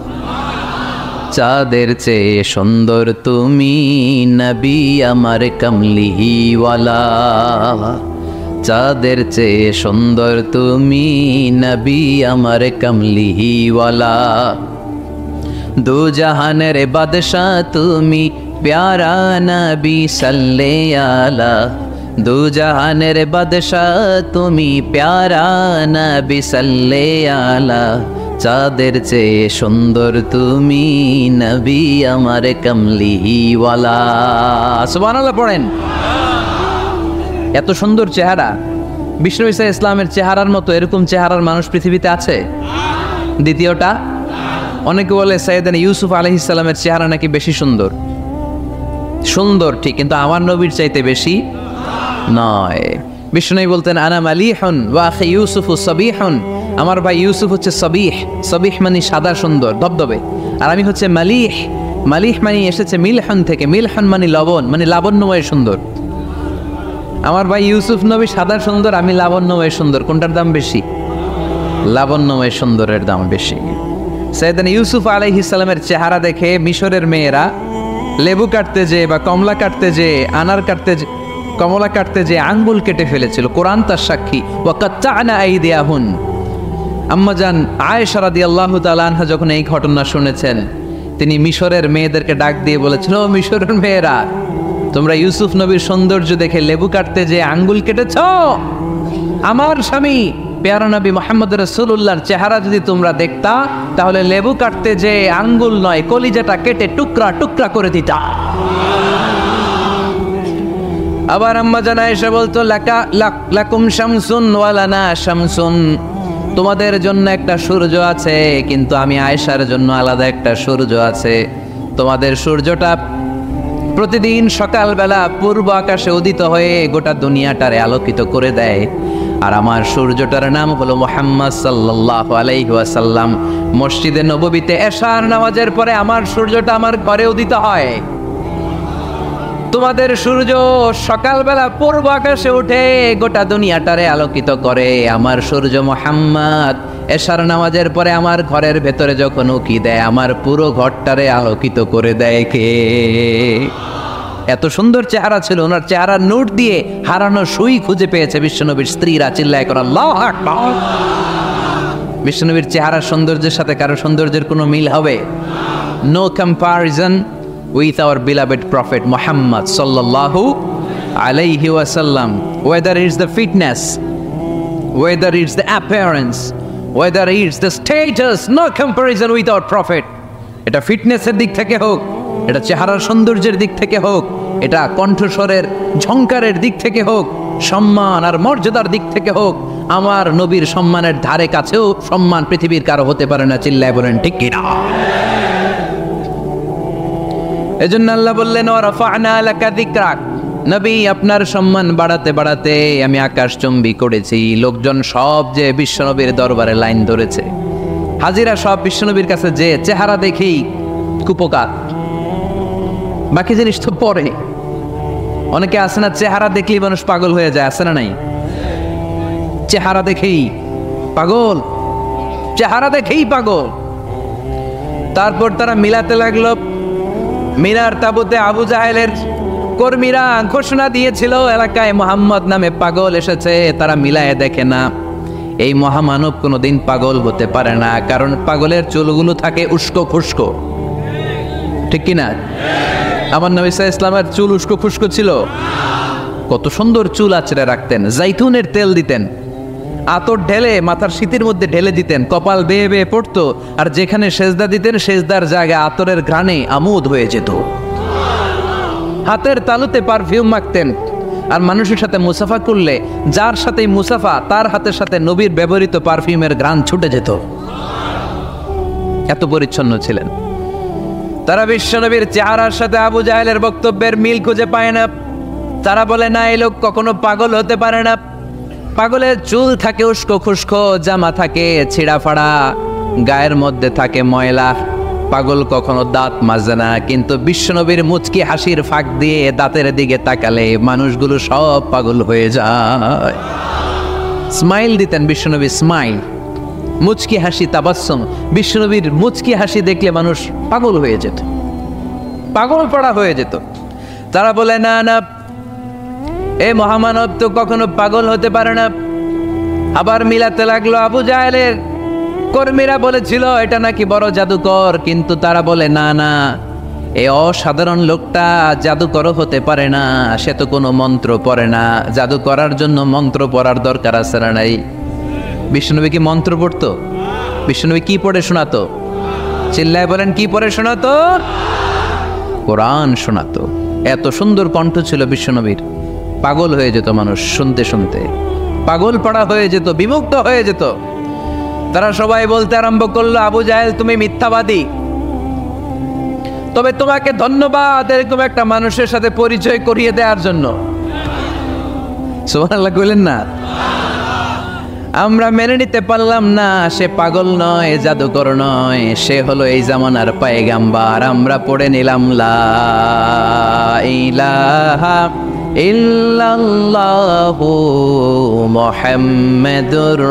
Speaker 1: চাঁদের চেয়ে সুন্দর তুমি নবী আমার কমলিওয়ালা, চাঁদের চেয়ে সুন্দর তুমি নবী আমার কমলিওয়ালা, দু জাহানের বাদশাহ তুমি প্যারা নবী সাল্লে আলা, দু জাহানের বাদশাহ তুমি প্যারা নবী সাল্লে আলা, চাঁদের চেয়ে সুন্দর তুমি নবী আমার কমলিওয়ালা। সুবহানাল্লাহ পড়েন। এত সুন্দর চেহারা, বিষ্ণু ঈসা ইসলামের চেহারার মতো এরকম চেহারার মানুষ পৃথিবীতে আছে? দ্বিতীয়টা, অনেকে বলে সাইয়েদনা ইউসুফ আলাইহিস সালামের চেহারা নাকি বেশি সুন্দর। সুন্দর ঠিক, কিন্তু আমার নবীর চাইতে বেশি নয়। বিষ্ণু বলতেন, আনা মালিহুন ওয়া আখি ইউসুফু সাবিহুন, আমার ভাই ইউসুফ হচ্ছে সাবিহ, সাবিহ মানে সাদা সুন্দর ধবধবে, আর আমি হচ্ছে মালিহ, মালিহ মানে এসেছে মিলহন থেকে, মিলহন মানে লবণ, মানে লাবণ্যময় সুন্দর। আমার ভাই ইউসুফ নবী সাদা সুন্দর, আমি লাবণ্যময় সুন্দর। কোনটার দাম বেশি? লাবণ্যময় সুন্দরের দাম বেশি। সাইয়েদনা ইউসুফ আলাইহিস সালামের চেহারা দেখে মিশরের মেয়েরা লেবু কাটতে যে বা কমলা কাটতে যে আনার কাটতে যে কমলা কাটতে যে আঙ্গুল কেটে ফেলেছিল। কোরআন তার সাক্ষী। ওয়া কাত্তা'না আইদিয়াহুন। আম্মাজান আয়েশা রাদিয়াল্লাহু তাআলা আনহা যখন এই ঘটনা শুনেছেন, তিনি মিশরের মেয়েদেরকে ডাক দিয়ে বলেছিল, ও মিশরের মেয়েরা, তোমরা ইউসুফ নবীর সৌন্দর্য দেখে লেবু কাটতে যে আঙ্গুল কেটেছ, আমার স্বামী পেয়ারা নবী মুহাম্মদ রাসূলুল্লাহর চেহারা যদি তোমরা দেখতা, তাহলে লেবু কাটতে যে আঙ্গুল নয়, কলিজাটা কেটে টুকরা টুকরা করে দিতা। আবার আম্মা জান আয়েশা বলতো, লাকা লাকুম শামসুন ওয়া লানা শামসুন, তোমাদের জন্য একটা সূর্য আছে, কিন্তু আমি আয়েশার জন্য আলাদা একটা সূর্য আছে। তোমাদের সূর্যটা প্রতিদিন সকালবেলা পূর্ব আকাশে উদিত হয়ে গোটা দুনিয়াটারে আলোকিত করে দেয়, আর আমার সূর্যটার নাম হলো মুহাম্মদ সাল্লাল্লাহু আলাইহি ওয়াসাল্লাম। মসজিদে নববীতে এশার নামাজের পরে আমার সূর্যটা আমার ঘরে উদিত হয়। তোমাদের সূর্য সকালবেলা পূর্ব আকাশে উঠে গোটা দুনিয়াটারে আলোকিত করে, আমার সূর্য মুহাম্মদ এশার নামাজের পরে আমার ঘরের ভেতরে যখন উকি দেয়, আমার পুরো ঘরটারে আলোকিত করে দেয় কে? এত সুন্দর চেহারা ছিল, ওনার চেহারার নোট দিয়ে হারানো সুই খুঁজে পেয়েছে বিশ্বনবীর স্ত্রীরা। চিল্লায় করে আল্লাহু আকবার। বিশ্বনবীর চেহারার সৌন্দর্যের সাথে কারো সৌন্দর্যের কোনো মিল হবে? No comparison with our beloved prophet Muhammad সাল্লাল্লাহু আলাইহি ওয়াসাল্লাম। Whether it's the fitness, whether it's the appearance, whether it's the status, no comparison with our prophet. এটা ফিটনেসের দিক থেকে হোক, এটা চেহারার সৌন্দর্যের দিক থেকে হোক, এটা কণ্ঠস্বরের ঝংকারের দিক থেকে হোক, সম্মান আর মর্যাদার দিক থেকে হোক, আমার নবীর সম্মানের ধারে কাছেও সম্মান পৃথিবীর কারো হতে পারে না। চিল্লায় বলেন ঠিক কিনা? এজন্য আল্লাহ বললেন ওয়া রাফা'না লাকা যিকরাক, নবী আপনার সম্মান বাড়াতে বাড়াতে আমি আকাশচুম্বী করেছি। লোকজন সব যে বিশ্বনবীর দরবারে লাইন ধরেছে, হাজিরা সব বিশ্বনবীর কাছে যে চেহারা দেখেই কুপকাত, বাকি জিনিস তো পরে। অনেকে আছে না, চেহারা দেখলেই মানুষ পাগল হয়ে যায়, আছে না নাই? চেহারা দেখেই পাগল, চেহারা দেখেই পাগল। তারপর তারা মিলাতে লাগলো। মিনার তাবুতে আবু জাহেলের কর্মীরা ঘোষণা দিয়েছিল এলাকায় মোহাম্মদ নামে পাগল এসেছে। তারা মিলায়ে দেখে না, এই মহামানব কোনোদিন পাগল হতে পারে না, কারণ পাগলের চুলগুলো থাকে উস্কো খুস্কো, ঠিক কিনা? আমার নবী সাল্লাল্লাহু আলাইহি ওয়াসাল্লামের চুল উস্কো খুস্কো ছিল? কত সুন্দর চুল আঁচড়ে রাখতেন, জাইতুনের তেল দিতেন, আতর ঢেলে মাথার শীতের মধ্যে ঢেলে দিতেন, কপাল বেয়ে বেয়ে পড়তো, আর যেখানে সেজদা দিতেন সেজদার জায়গায় আতরের ঘ্রাণে আমোদ হয়ে যেত। হাতের তালুতে পারফিউম মাখতেন, আর মানুষের সাথে মুসাফা করলে যার সাথে মুসাফা তার হাতের সাথে নবীর ব্যবহৃত পারফিউমের ঘ্রাণ ছুটে যেত। এত পরিচ্ছন্ন ছিলেন। তারা বিশ্বনবীর চেহারার সাথে আবু জাহেলের বক্তব্যের মিল খুঁজে পায় না। তারা বলে না, এই লোক কখনো পাগল হতে পারে না। পাগলের চুল থাকে উস্কো খুস্কো, জামা থাকে ছিঁড়া ফাড়া, গায়ের মধ্যে থাকে ময়লা। পাগল কখনো দাঁত মাজে না, কিন্তু বিশ্বনবীর মুচকি হাসির ফাঁক দিয়ে দাঁতের দিকে তাকালে মানুষগুলো সব পাগল হয়ে যায়। স্মাইল দিতেন বিশ্বনবী, স্মাইল, মুচকি হাসি, তাবাসসুম। বিশ্বনবীর মুচকি হাসি দেখলে মানুষ পাগল হয়ে যেত, পাগল পড়া হয়ে যেত। তারা বলে না না, এ মহামানব তো কখনো পাগল হতে পারে না। আবার মিলাতে লাগলো। আবু জাহেলের কর্মীরা বলেছিল এটা নাকি বড় জাদুকর, কিন্তু তারা বলে না না, এই অসাধারণ লোকটা জাদুকর হতে পারে না, সে তো কোনো মন্ত্র পড়ে না। জাদু করার জন্য মন্ত্র পড়ার দরকার আছে না নাই? বিষ্ণুনবী কি মন্ত্র পড়তো? বিষ্ণুনবী কি পড়ে শোনাতো? চিল্লায় বলেন, কি পড়ে শোনাতো? কোরআন শোনাতো। এত সুন্দর কণ্ঠ ছিল বিশ্বনবীর, পাগল হয়ে যেত মানুষ শুনতে শুনতে, পাগল পড়া হয়ে যেত, বিমুগ্ধ হয়ে যেত। তারা সবাই বলতে আরম্ভ করলো, আবু জাহেল তুমি মিথ্যাবাদী, তবে তোমাকে ধন্যবাদ এরকম একটা মানুষের সাথে পরিচয় করিয়ে দেওয়ার জন্য। সুবহানাল্লাহ কইলেন না? আমরা মেনে নিতে পারলাম না সে পাগল নয়, জাদুকর নয়, সে হলো এই জামানার পয়গাম্বার। আমরা পড়ে নিলাম লা ইলাহা ইল্লাল্লাহু মুহাম্মাদুর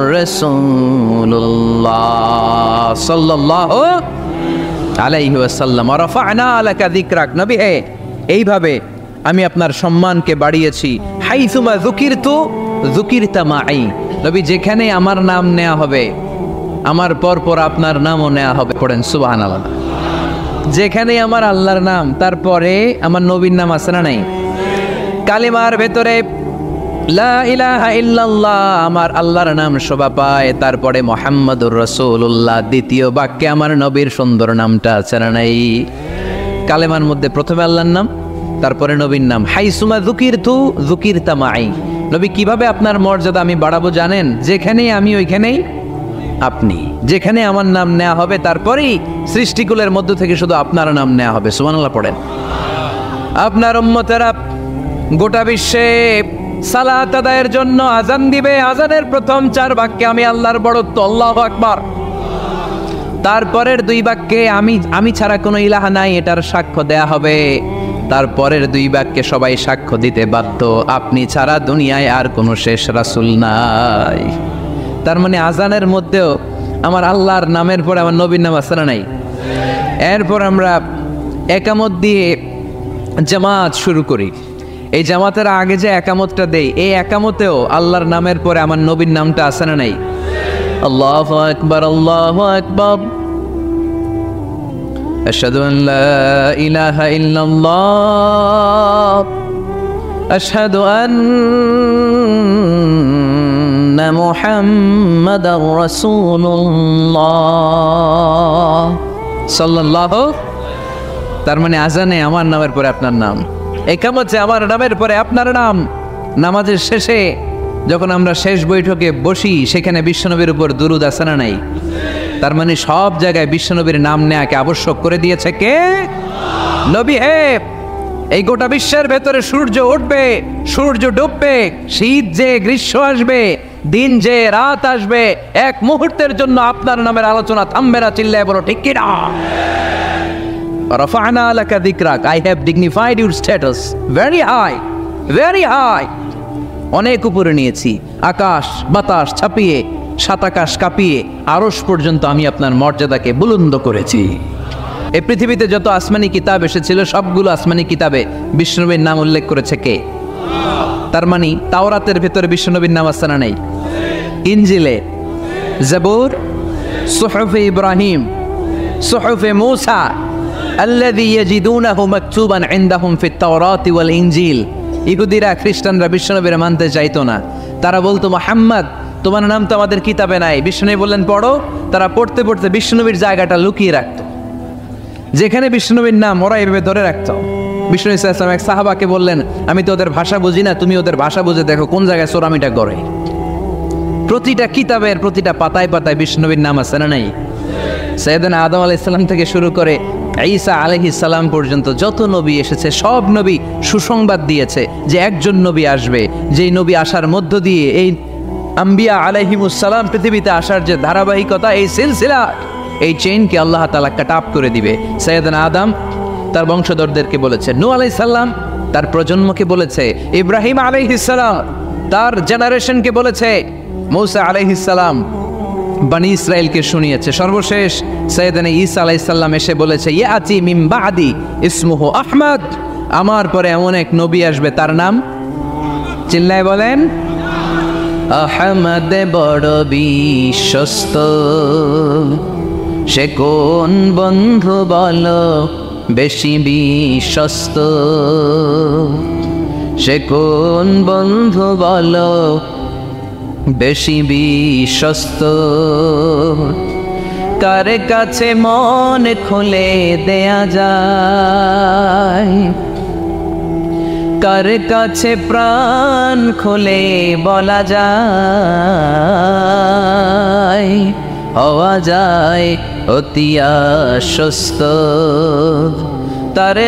Speaker 1: রাসূলুল্লাহ সাল্লাল্লাহু আলাইহি ওয়াসাল্লাম। ওয়া রাফা'না লাকা যিকরাক, নবী হে এইভাবে আমি আপনার সম্মানকে বাড়িয়েছি। হাইসুমা যুকিরতু যুকিরতা মাই, নবী যেখানে আমার নাম নেওয়া হবে আমার পর পর আপনার নামও নেওয়া হবে। পড়েন সুবহানাল্লাহ। যেখানে আমার আল্লাহর নাম তারপরে আমার নবীর নাম আছে না নাই? কালিমার ভেতরে লা ইলাহা ইল্লাল্লাহ আমার আল্লাহর নাম শোভা পায়, তারপরে মুহাম্মাদুর রাসূলুল্লাহ দ্বিতীয় বাক্যে আমার নবীর সুন্দর নামটা আছে না নাই? কালেমার মধ্যে প্রথমে আল্লাহর নাম, তারপরে নবীর নাম। হাইসুমা যুকিরতু যুকিরতা মাই, নবী কিভাবে আপনার মর্যাদা আমি বাড়াবো জানেন? যেখানেই আমি ওইখানেই আপনি, যেখানে আমার নাম নেওয়া হবে তারপরেই সৃষ্টিকুলের মধ্য থেকে শুধু আপনার নাম নেওয়া হবে। সুবহানাল্লাহ পড়েন। আপনার উম্মতেরা গোটা বিশ্বে সালাত আদায়ের জন্য আজান দিবে, আজানের প্রথম চার বাক্যে আমি আল্লাহর বড়ত্ব আল্লাহু আকবার, তারপরের দুই বাক্যে আমি আমি ছাড়া কোনো ইলাহা নাই এটার সাক্ষ্য দেয়া হবে, তারপরের দুই বাক্যে সবাই সাক্ষ্য দিতে বাধ্য আপনি ছাড়া দুনিয়ায় আর কোনো শেষ রাসূল নাই। তার মানে আজানের মধ্যেও আমার আল্লাহর নামের পরে আমার নবীর নাম আছে না নাই? এরপর আমরা একামত দিয়ে জামাত শুরু করি। এই জামাতের আগে যে একামতটা দেই, এই একামতেও আল্লাহর নামের পরে আমার নবীর নামটা আছে না নাই? আল্লাহু আকবার, আল্লাহু আকবার। আশহাদু আন লা ইলাহা ইল্লাল্লাহ, আশহাদু আন্না মুহাম্মাদার রাসূলুল্লাহ সাল্লাল্লাহু। তার মানে আজানে আমার নামের পরে আপনার নাম, একামতে আমার নামের পরে আপনার নাম। নামাজের শেষে যখন আমরা শেষ বৈঠকে বসি, সেখানে বিশ্বনবীর উপর দুরূদ আছে না নাই? তার মানে সব জায়গায় বিশ্বনবীর নাম নেয়াকে আবশ্যক করে দিয়েছে কে? নবী হে। এই গোটা বিশ্বের ভেতরে সূর্য উঠবে, সূর্য ডুববে, শীত যে গ্রীষ্ম আসবে, দিন যে রাত আসবে, এক মুহূর্তের জন্য আপনার নামের আলোচনা থামবে না। চিল্লায় বলো ঠিক কি না? রাফা'না লাকা যিকরাক, I have dignified your status very high, very high। অনেক উপরে নিয়েছি, আকাশ বাতাস ছাপিয়ে, সাত আকাশ কাঁপিয়ে আরশ পর্যন্ত আমি আপনার মর্যাদাকে বুলন্দ করেছি। এই পৃথিবীতে যত আসমানি কিতাব এসেছিল, সবগুলো আসমানি কিতাবে বিষ্ণুনবীর নাম উল্লেখ করেছে কে? তার মানে তাওরাতের ভেতরে বিষ্ণুনবীর নাম আছে না নাই? ইনজিলে, জাবুর, সুহুফে ইব্রাহিম, সুহুফে মূসা, আল্লাযী ইয়াজিদুনাহু মাকতুবান ইনদাহুম ফিত তাওরাতি ওয়াল ইনজিল। ইহুদিরা খ্রিস্টানরা বিশ্বনবীর মানতে চাইতো না। তারা বলতো, মুহাম্মদ তোমার নাম তো আমাদের কিতাবে নাই। বিশ্বনবী বললেন পড়ো। তারা পড়তে পড়তে বিশ্বনবীর জায়গাটা লুকিয়ে রাখতো, যেখানে বিশ্বনবীর নাম ওরা এভাবে ধরে রাখতো। বিষ্ণু সাল্লাল্লাহু আলাইহি ওয়াসাল্লাম এক সাহাবাকে বললেন, আমি তো ওদের ভাষা বুঝি না, তুমি ওদের ভাষা বুঝে দেখো কোন জায়গায় চোরামিটা করে। প্রতিটা কিতাবের প্রতিটা পাতায় পাতায় বিষ্ণুনবীর নাম আছে না নাই? সাইয়েদনা আদম আলাইহিস সালাম থেকে শুরু করে ঈসা আলাইহিস সালাম পর্যন্ত যত নবী এসেছে, সব নবী সুসংবাদ দিয়েছে যে একজন নবী আসবে, যেই নবী আসার মধ্য দিয়ে এই আম্বিয়া আলাইহিমুস সালাম পৃথিবীতে আসার যে ধারাবাহিকতা, এই সিলসিলা, এই চেইনকে আল্লাহ তাআলা কাট আপ করে দিবে। সাইয়েদনা আদম তার বংশধরদেরকে বলেছে, নূহ আলাইহিস সালাম তার প্রজন্মকে বলেছে, ইব্রাহিম আলাইহিস সালাম তার জেনারেশনকে বলেছে, মূসা আলাইহিস সালাম বনি ইসরাইলকে শুনিয়েছে। সর্বশেষ সাইয়েদনা ঈসা আলাইহিস সালাম এসে বলেছে, ইয়াতি মিন বাদি ইসমুহু আহমদ, আমার পরে এমন এক নবী আসবে, তার নাম, চিল্লায় বলেন, আহমদ বড় বিশ্বস্ত, সে কোন বন্ধু বলো বেশি বিশ্বস্ত, সে কোন বন্ধু বলো বেশি বিশ্বস্ত, কার কাছে মন খুলে দেয়া যায়, কার কাছে প্রাণ খুলে বলা যায়, হওয়া যায় অতি আশ্বস্ত, তার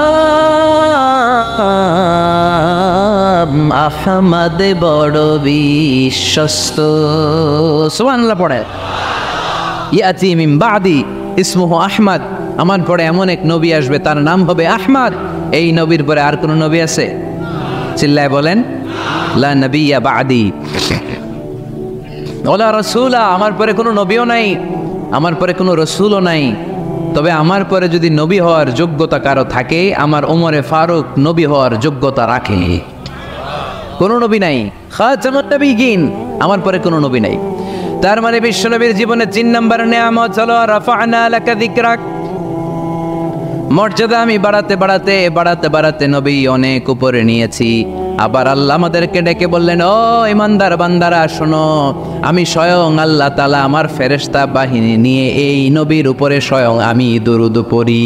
Speaker 1: নাম আহমদ বড় বিশ্বস্ত। সুবহানাল্লাহ পড়ে, ইয়াতি মিন বাদি ইসমুহু আহমদ, আমার পরে এমন এক নবী আসবে, তার নাম হবে আহমদ। এই নবীর পরে আর কোন নবী আছে? চিল্লায় বলেন, লা নবিয়্যা বাদি ওয়ালা রাসূলা, আমার পরে কোনো নবীও নাই, আমার পরে কোনো রাসূলও নাই। তবে আমার পরে যদি নবী হওয়ার যোগ্যতা কারো থাকে, আমার ওমরে ফারুক নবী হওয়ার যোগ্যতা রাখে। কোনো নবী নাই, খাতামুন নবিয়্যিন, আমার পরে কোনো নবী নাই। তার মানে বিশ্বনবীর জীবনে তিন নম্বর নিয়ামত হলো রাফা'না লাকা যিকরাক, মর্যাদা আমি বাড়াতে বাড়াতে বাড়াতে বাড়াতে নবী অনেক উপরে নিয়েছি। আবার আল্লাহ আমাদেরকে ডেকে বললেন, ও ইমানদার বান্দারা শোনো, আমি স্বয়ং আল্লাহ তাআলা আমার ফেরেশতা বাহিনী নিয়ে এই নবীর উপরে স্বয়ং আমি দুরূদ পড়ি।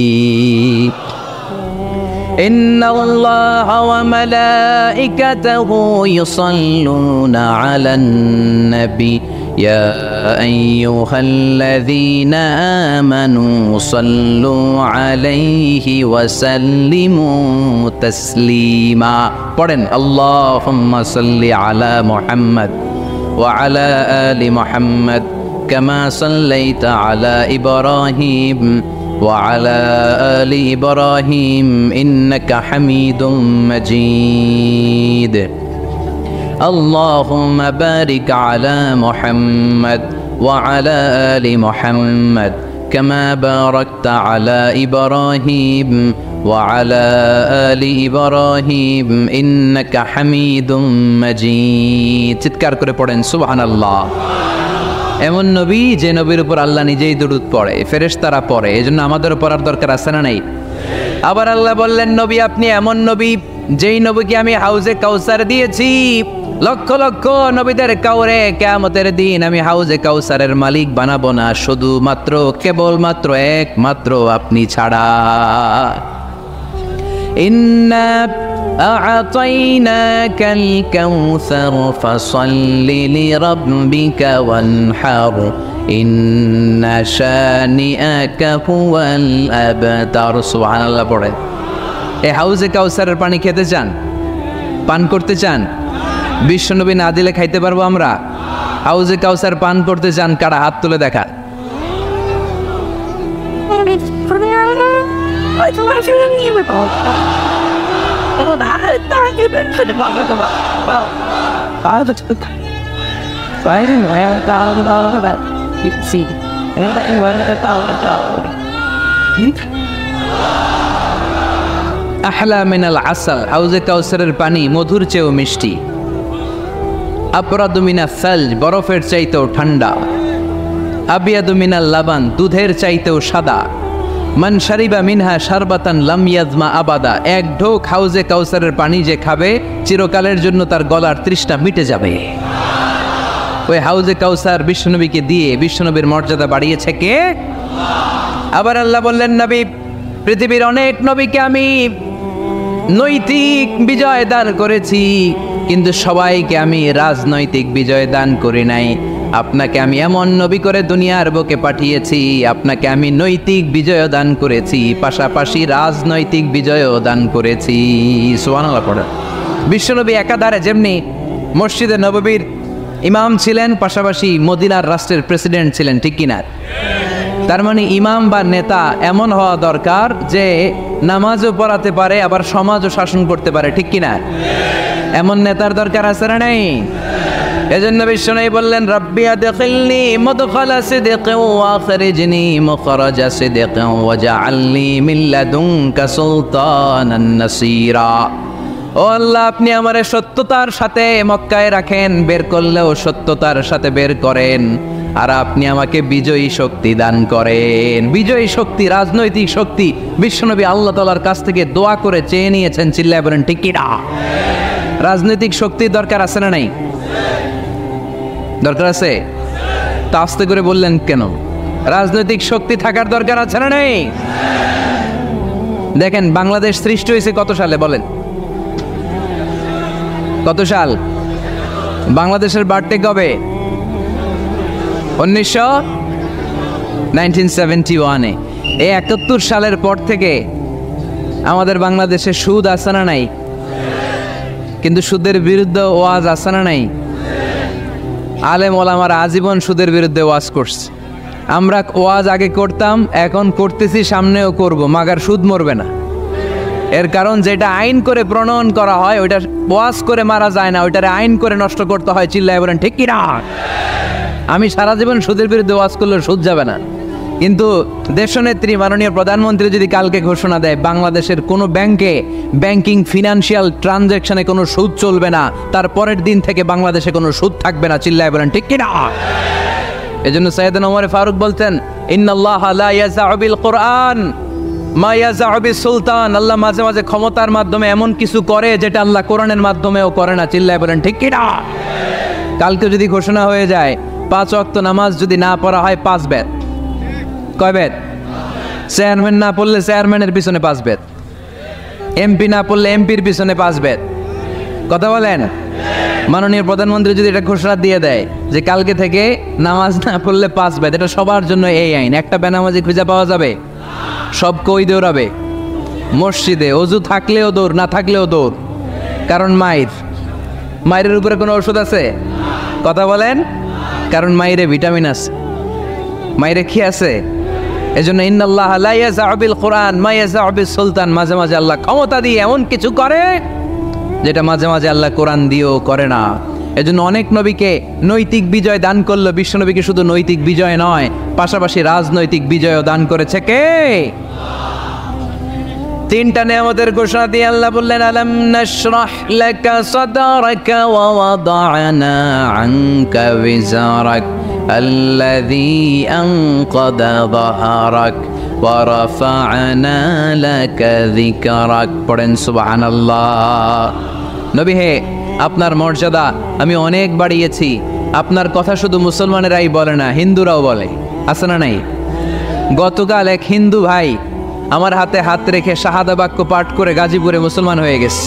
Speaker 1: ইন্নাল্লাহা ওয়া মালাইকাতাহু ইউসাল্লুনা আলান নবী ইয়া আইয়ুহাল্লাযীনা আমানু সাল্লু আলাইহি ওয়া সাল্লিমু তাসলিমা। পড়েন, আল্লাহুম্মা সাল্লি আলা মুহাম্মদ ওয়া আলা আলি মুহাম্মদ কামা সাল্লাইতা আলা ইব্রাহিম ওয়া আলা আলি ইব্রাহিম ইন্নাকা হামিদুম মাজিদ। اللهم بارك على محمد وعلى آل محمد كما باركت على إبراهيم وعلى آل إبراهيم إنك حميد مجيد চিৎকার করে পড়েন সুবহানাল্লাহ। এমন নবী যে নবীর উপর আল্লাহ নিজেই দুরূদ পড়ে, ফেরেশতারা পড়ে, এজন্য আমাদের পড়ার দরকার আছে না নাই? আবার আল্লাহ বললেন নবী আপনি এমন নবী যেই নবীকে আমি হাউজে কাউসার দিয়েছি, লক্ষ লক্ষ নবীদের কাউরে কিয়ামতের দিন আমি হাউজে কাউসারের মালিক বানাবো না, শুধুমাত্র কেবলমাত্র একমাত্র আপনি ছাড়া। ইন্না আ'তাইনাকাল কাউসার ফাসাল্লি লিরাব্বিকা ওয়ানহার ইন্না শানিআকা হুয়াল আবতার। সুবহানাল্লাহ পড়ে। এই হাউজে কাউসারের পানি খেতে চান, পান করতে চান? বিশ্বনবী না দিলে খাইতে পারবো আমরা? হাউজে কাউসার পান করতে চান কারা? হাত তুলে দেখা। আহলা মিনাল আসাল, হাউজে কাউসারের পানি মধুর চেয়েও মিষ্টি। আবরাদু মিনাস সালজ, বরফের চাইতেও ঠান্ডা। আবিয়াদু মিনাল লাবান, দুধের চাইতেও সাদা। মান শারিবা মিনহা শারবাতান লাম ইয়াজমা আবাদা, এক ঢোক হাউজে কাউসারের পানি যে খাবে চিরকালের জন্য তার গলার তৃষ্ণা মিটে যাবে। ওই হাউজে কাউসার বিশ্বনবীকে দিয়ে বিশ্বনবীর মর্যাদা বাড়িয়েছে কে? আবার আল্লাহ বললেন নবী পৃথিবীর অনেক নবীকে আমি নৈতিক বিজয় দান করেছি, কিন্তু সবাইকে আমি রাজনৈতিক বিজয় দান করি নাই। আপনাকে আমি এমন নবী করে দুনিয়ার বুকে পাঠিয়েছি, আপনাকে আমি নৈতিক বিজয় দান করেছি, পাশাপাশি রাজনৈতিক বিজয়ও দান করেছি। সুবহানাল্লাহ পড়ে। বিশ্বনবী একাধারে যেমনি মসজিদে নববীর ইমাম ছিলেন, পাশাপাশি মদিনার রাষ্ট্রের প্রেসিডেন্ট ছিলেন, ঠিক কিনা? তার মানে ইমাম বা নেতা এমন হওয়া দরকার যে নামাজও পড়াতে পারে আবার সমাজও শাসন করতে পারে, ঠিক কিনা? এমন নেতার দরকার আছে না নাই? এজন্য বিশ্বনবী বললেন রাব্বি আদখিলনি মুদখালা সিদকিন ওয়া আখরিজনি মুখরাজা সিদকিন ওয়াজআলনি মিন লাদুনকা সুলতানান নাসীরা। ও আল্লাহ আপনি আমারে সত্যতার সাথে মক্কায় রাখেন, বের করলেও সত্যতার সাথে বের করেন, আর আপনি আমাকে বিজয়ী শক্তি দান করেন। বিজয়ী শক্তি, রাজনৈতিক শক্তি বিশ্বনবী আল্লাহ তাআলার কাছ থেকে দোয়া করে চেয়ে নিয়েছেন। চিল্লায় বলেন ঠিক কি না? রাজনৈতিক শক্তির দরকার আছে না নাই? দরকার আছে। তা আস্তে করে বললেন কেন? রাজনৈতিক শক্তি থাকার দরকার আছে না নাই? দেখেন বাংলাদেশ সৃষ্টি হয়েছে কত সালে বলেন? কত সাল? বাংলাদেশের বার্থডে কবে? উনিশশো নাইনটিন সেভেন্টি ওয়ানে। এই একাত্তর সালের পর থেকে আমাদের বাংলাদেশে সুদ আছে না নাই? কিন্তু সুদের বিরুদ্ধে ওয়াজ আছে না নাই? আলেম ওলামারা আজীবন সুদের বিরুদ্ধে ওয়াজ করছে। আমরা ওয়াজ আগে করতাম, এখন করতেছি, সামনেও করব, মাগার সুদ মরবে না। এর কারণ যেটা আইন করে প্রণয়ন করা হয় ওইটা ওয়াজ করে মারা যায় না, ওইটারে আইন করে নষ্ট করতে হয়। চিল্লায় বলেন ঠিক কি না? আমি সারা জীবন সুদের বিরুদ্ধে ওয়াজ করলে সুদ যাবে না, কিন্তু দেশনেত্রী মাননীয় প্রধানমন্ত্রী যদি কালকে ঘোষণা দেয় বাংলাদেশের কোনো ব্যাংকে ব্যাংকিং ফিনান্সিয়াল ট্রানজ্যাকশনে কোনো সুদ চলবে না, তার পরের দিন থেকে বাংলাদেশে কোনো সুদ থাকবে না। চিল্লায় বলেন ঠিক কি না? এজন্য সাইয়েদনা ওমর ফারুক বলতেন ইন্নাল্লাহা লা ইয়াযাউ বিল কুরআন মা ইয়াযাউ বিস সুলতান। আল্লাহ মাঝে মাঝে ক্ষমতার মাধ্যমে এমন কিছু করে যেটা আল্লাহ কোরআনের মাধ্যমেও করে না। চিল্লায় বলেন ঠিক কি না? কালকে যদি ঘোষণা হয়ে যায় পাঁচ ওয়াক্ত নামাজ যদি না পড়া হয় পাঁচ বেত, কয় বেত? চেয়ারম্যান না পড়লে চেয়ারম্যানের পিছনে পাঁচ বেত, এমপি না পড়লে এমপির পিছনে পাঁচ বেত। কথা বলেন? মাননীয় প্রধানমন্ত্রী যদি এটা ঘোষণা দিয়ে দেয় যে কালকে থেকে নামাজ না পড়লে পাঁচ বেত, এটা সবার জন্য এই আইন। একটা বেনামাজি খুঁজে পাওয়া যাবে? সব কই দৌড়াবে? মসজিদে অজু থাকলেও দৌড়, না থাকলেও দৌড়। কারণ মায়ের মায়ের উপরে কোনো ওষুধ আছে? কথা বলেন? কারণ মায়েরে ভিটামিন আছে, মায়েরে কি আছে? এজন্য ইন্নাল্লাহা লা ইয়াযাউ বিল কুরআন মা ইয়াযাউ বিস সুলতান। মাঝে মাঝে আল্লাহ ক্ষমতা দিয়ে এমন কিছু করে যেটা মাঝে মাঝে আল্লাহ কোরআন দিয়েও করে না। এজন্য অনেক নবীকে নৈতিক বিজয় দান করলো, বিশ্বনবীকে শুধু নৈতিক বিজয় নয়, পাশাপাশি রাজনৈতিক বিজয়ও দান করেছে কে? তিনটা নিয়ামতের ঘোষণা দিয়ে আল্লাহ বললেন আলাম নাশরাহ লাকা সাদরাকা ওয়া ওয়াদা'না আনকা বিজারাক আল্লাযী আনকাদা যাহরাক ওয়া রাফা'না লাকা যিকরাক। পড়েন সুবহানাল্লাহ। নবী হে, আপনার মর্যাদা আমি অনেক বাড়িয়েছি। আপনার কথা শুধু মুসলমানেরাই বলে না, হিন্দুরাও বলে, আছে না নাই? গতকাল এক হিন্দু ভাই আমার হাতে হাত রেখে শাহাদা বাক্য পাঠ করে গাজীপুরে মুসলমান হয়ে গেছে।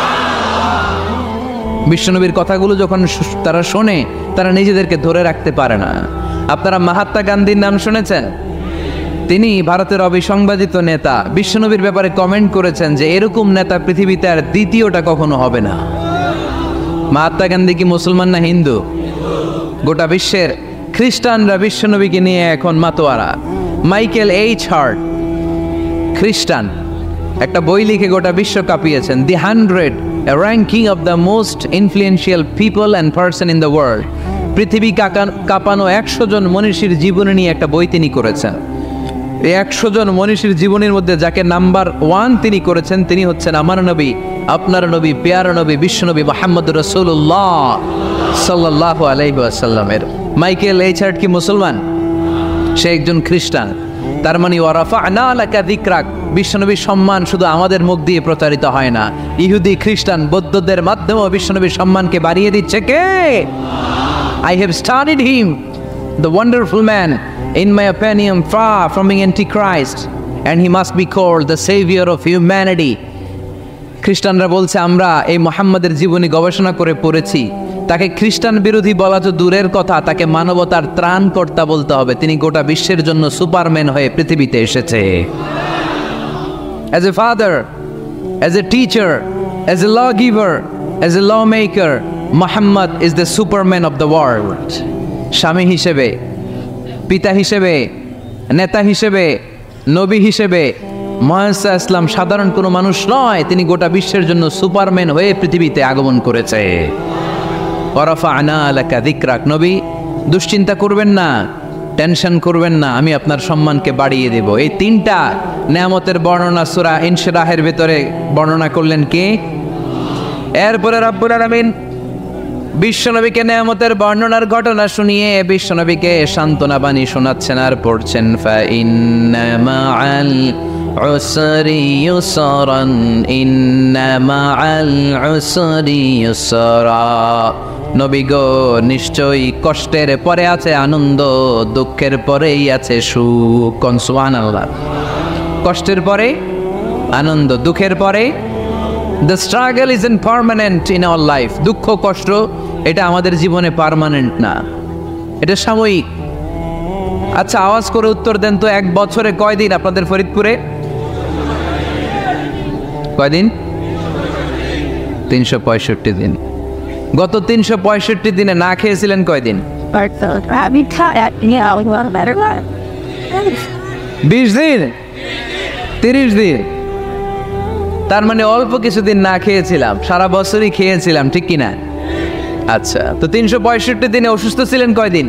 Speaker 1: বিশ্বনবীর কথাগুলো যখন তারা শোনে, তারা নিজেদেরকে ধরে রাখতে পারে না। আপনারা মহাত্মা গান্ধীর নাম শুনেছেন? তিনি ভারতের অবিসংবাদিত নেতা। বিশ্বনবীর ব্যাপারে কমেন্ট করেছেন যে এরকম নেতা পৃথিবীতে আর দ্বিতীয়টা কখনো হবে না। মহাত্মা গান্ধী কি মুসলমান না হিন্দু? গোটা বিশ্বের খ্রিস্টানরা বিশ্বনবীকে নিয়ে এখন মাতোয়ারা। মাইকেল এইচ হার্ট খ্রিস্টান, একটা বই লিখে গোটা বিশ্ব কাঁপিয়েছেন, the hundred a ranking of the most influential people and person in the world। পৃথিবী কাঁপানো একশো জন মনীষীর জীবনী নিয়ে একটা বই তিনি করেছেন। এই একশো জন মনীষীর জীবনের মধ্যে যাকে নাম্বার ওয়ান তিনি করেছেন, তিনি হচ্ছেন আমার নবী, আপনার নবী, পেয়ারা নবী, বিশ্বনবী মুহাম্মদ রাসূলুল্লাহ সাল্লাল্লাহু আলাইহি ওয়াসাল্লামের। মাইকেল এইচ হার্ট কি মুসলমান? সে একজন খ্রিস্টান। তার মানে ওয়া রাফা'না লাকা যিকরাক, বিশ্বনবীর সম্মান শুধু আমাদের মুখ দিয়ে প্রচারিত হয় না, ইহুদি, খ্রিস্টান, বৌদ্ধদের মাধ্যমেও বিশ্বনবীর সম্মানকে বাড়িয়ে দিচ্ছে কে? I have studied him, the wonderful man, in my opinion far from being antichrist, and he must be called the savior of humanity। খ্রিস্টানরা বলছে আমরা এই মুহাম্মাদের জীবনী গবেষণা করে পড়েছি, তাকে খ্রিস্টান বিরোধী বলা তো দূরের কথা, তাকে মানবতার ত্রাণকর্তা বলতে হবে। তিনি গোটা বিশ্বের জন্য সুপারম্যান হয়ে পৃথিবীতে এসেছে। As a father, as a teacher, as a lawgiver, as a lawmaker, Muhammad is the superman of the world। স্বামী হিসেবে, পিতা হিসেবে, নেতা হিসেবে, নবী হিসেবে মুহাম্মদ ইসলাম সাধারণ কোনো মানুষ নয়, তিনি গোটা বিশ্বের জন্য সুপারম্যান হয়ে পৃথিবীতে আগমন করেছে। ওয়া রাফা'না লাকা যিকরাক, নবী দুশ্চিন্তা করবেন না, টেনশন করবেন না, আমি আপনার সম্মানকে বাড়িয়ে দেব। এই তিনটা নেয়ামতের বর্ণনা সূরা ইনশিরাহের ভিতরে বর্ণনা করলেন কে? এরপরে রব্বুল আলামিন বিশ্বনবীকে নেয়ামতের বর্ণনার ঘটনা শুনিয়ে বিশ্বনবীকে সান্ত্বনা বাণী শোনাচ্ছেন আর পড়ছেন ফা ইন্না মাআল উসরি ইউসরান ইন্না মাআল উসরি ইউসরা। নবী গো, নিশ্চয়ই কষ্টের পরে আছে আনন্দ, দুঃখের পরেই আছে সুখ। কোন সুবহানাল্লাহ। কষ্টের পরে আনন্দ, দুঃখের পরে। The struggle isn't permanent in our life। দুঃখ কষ্ট এটা আমাদের জীবনে পার্মানেন্ট না, এটা সাময়িক। আচ্ছা আওয়াজ করে উত্তর দেন তো, এক বছরে কয়দিন আপনাদের ফরিদপুরে? কয়দিন? তিনশো পঁয়ষট্টি দিন। গত তিনশো পঁয়ষট্টি দিনে না খেয়েছিলেন কয়দিন? বিশ দিন, তিরিশ দিন। তার মানে অল্প কিছুদিন না খেয়েছিলাম, সারা বছরই খেয়েছিলাম, ঠিক কিনা? আচ্ছা, তো তিনশো পঁয়ষট্টি দিনে অসুস্থ ছিলেন কয়দিন?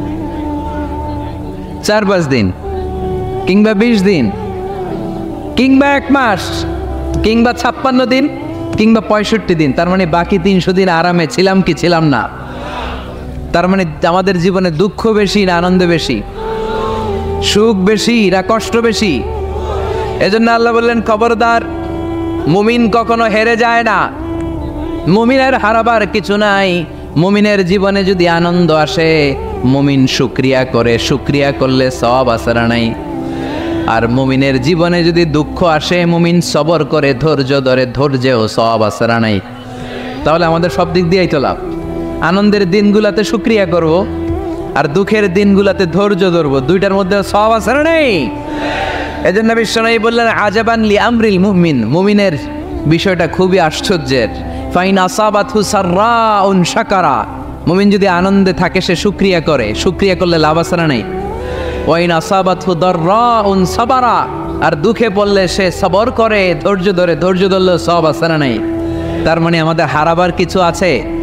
Speaker 1: চার পাঁচ দিন, কিংবা বিশ দিন, কিংবা এক মাস, কিংবা ছাপ্পান্ন দিন, কিংবা পঁয়ষট্টি দিন। তার মানে বাকি তিনশো দিন আরামে ছিলাম কি ছিলাম না? তার মানে আমাদের জীবনে দুঃখ বেশি না আনন্দ বেশি? সুখ বেশি না কষ্ট বেশি? এজন্য আল্লাহ বললেন খবরদার, মুমিন কখনো হেরে যায় না, মুমিনের হারাবার কিছু নাই। মুমিনের জীবনে যদি আনন্দ আসে, মুমিন শুকরিয়া করে, শুকরিয়া করলে সওয়াব আছে না নাই? আর মুমিনের জীবনে যদি দুঃখ আসে, মুমিন সবর করে, ধৈর্য ধরে, ধৈর্যেও সওয়াব আছে না নাই? তাহলে আমাদের সব দিক দিয়েই তো লাভ। আনন্দের দিনগুলাতে শুকরিয়া করব, আর দুঃখের দিনগুলাতে ধৈর্য ধরবো, দুইটার মধ্যে সওয়াব আছে না নাই? এজন্য বিশ্বনবী বললেন আজাবান লি আমরিল মুমিন, মুমিনের বিষয়টা খুবই আশ্চর্যের। ফাইন আসাবাতহু সাররাউন শাকারা, মুমিন যদি আনন্দে থাকে সে শুকরিয়া করে, শুকরিয়া করলে লাভ আছে না নাই? ওয়াইন আসাবাতহু দাররাউন সাবারা, আর দুঃখে পড়লে সে সবর করে, ধৈর্য ধরে, ধৈর্য ধরলে সওয়াব আছে না নাই? তার মানে আমাদের হারাবার কিছু আছে?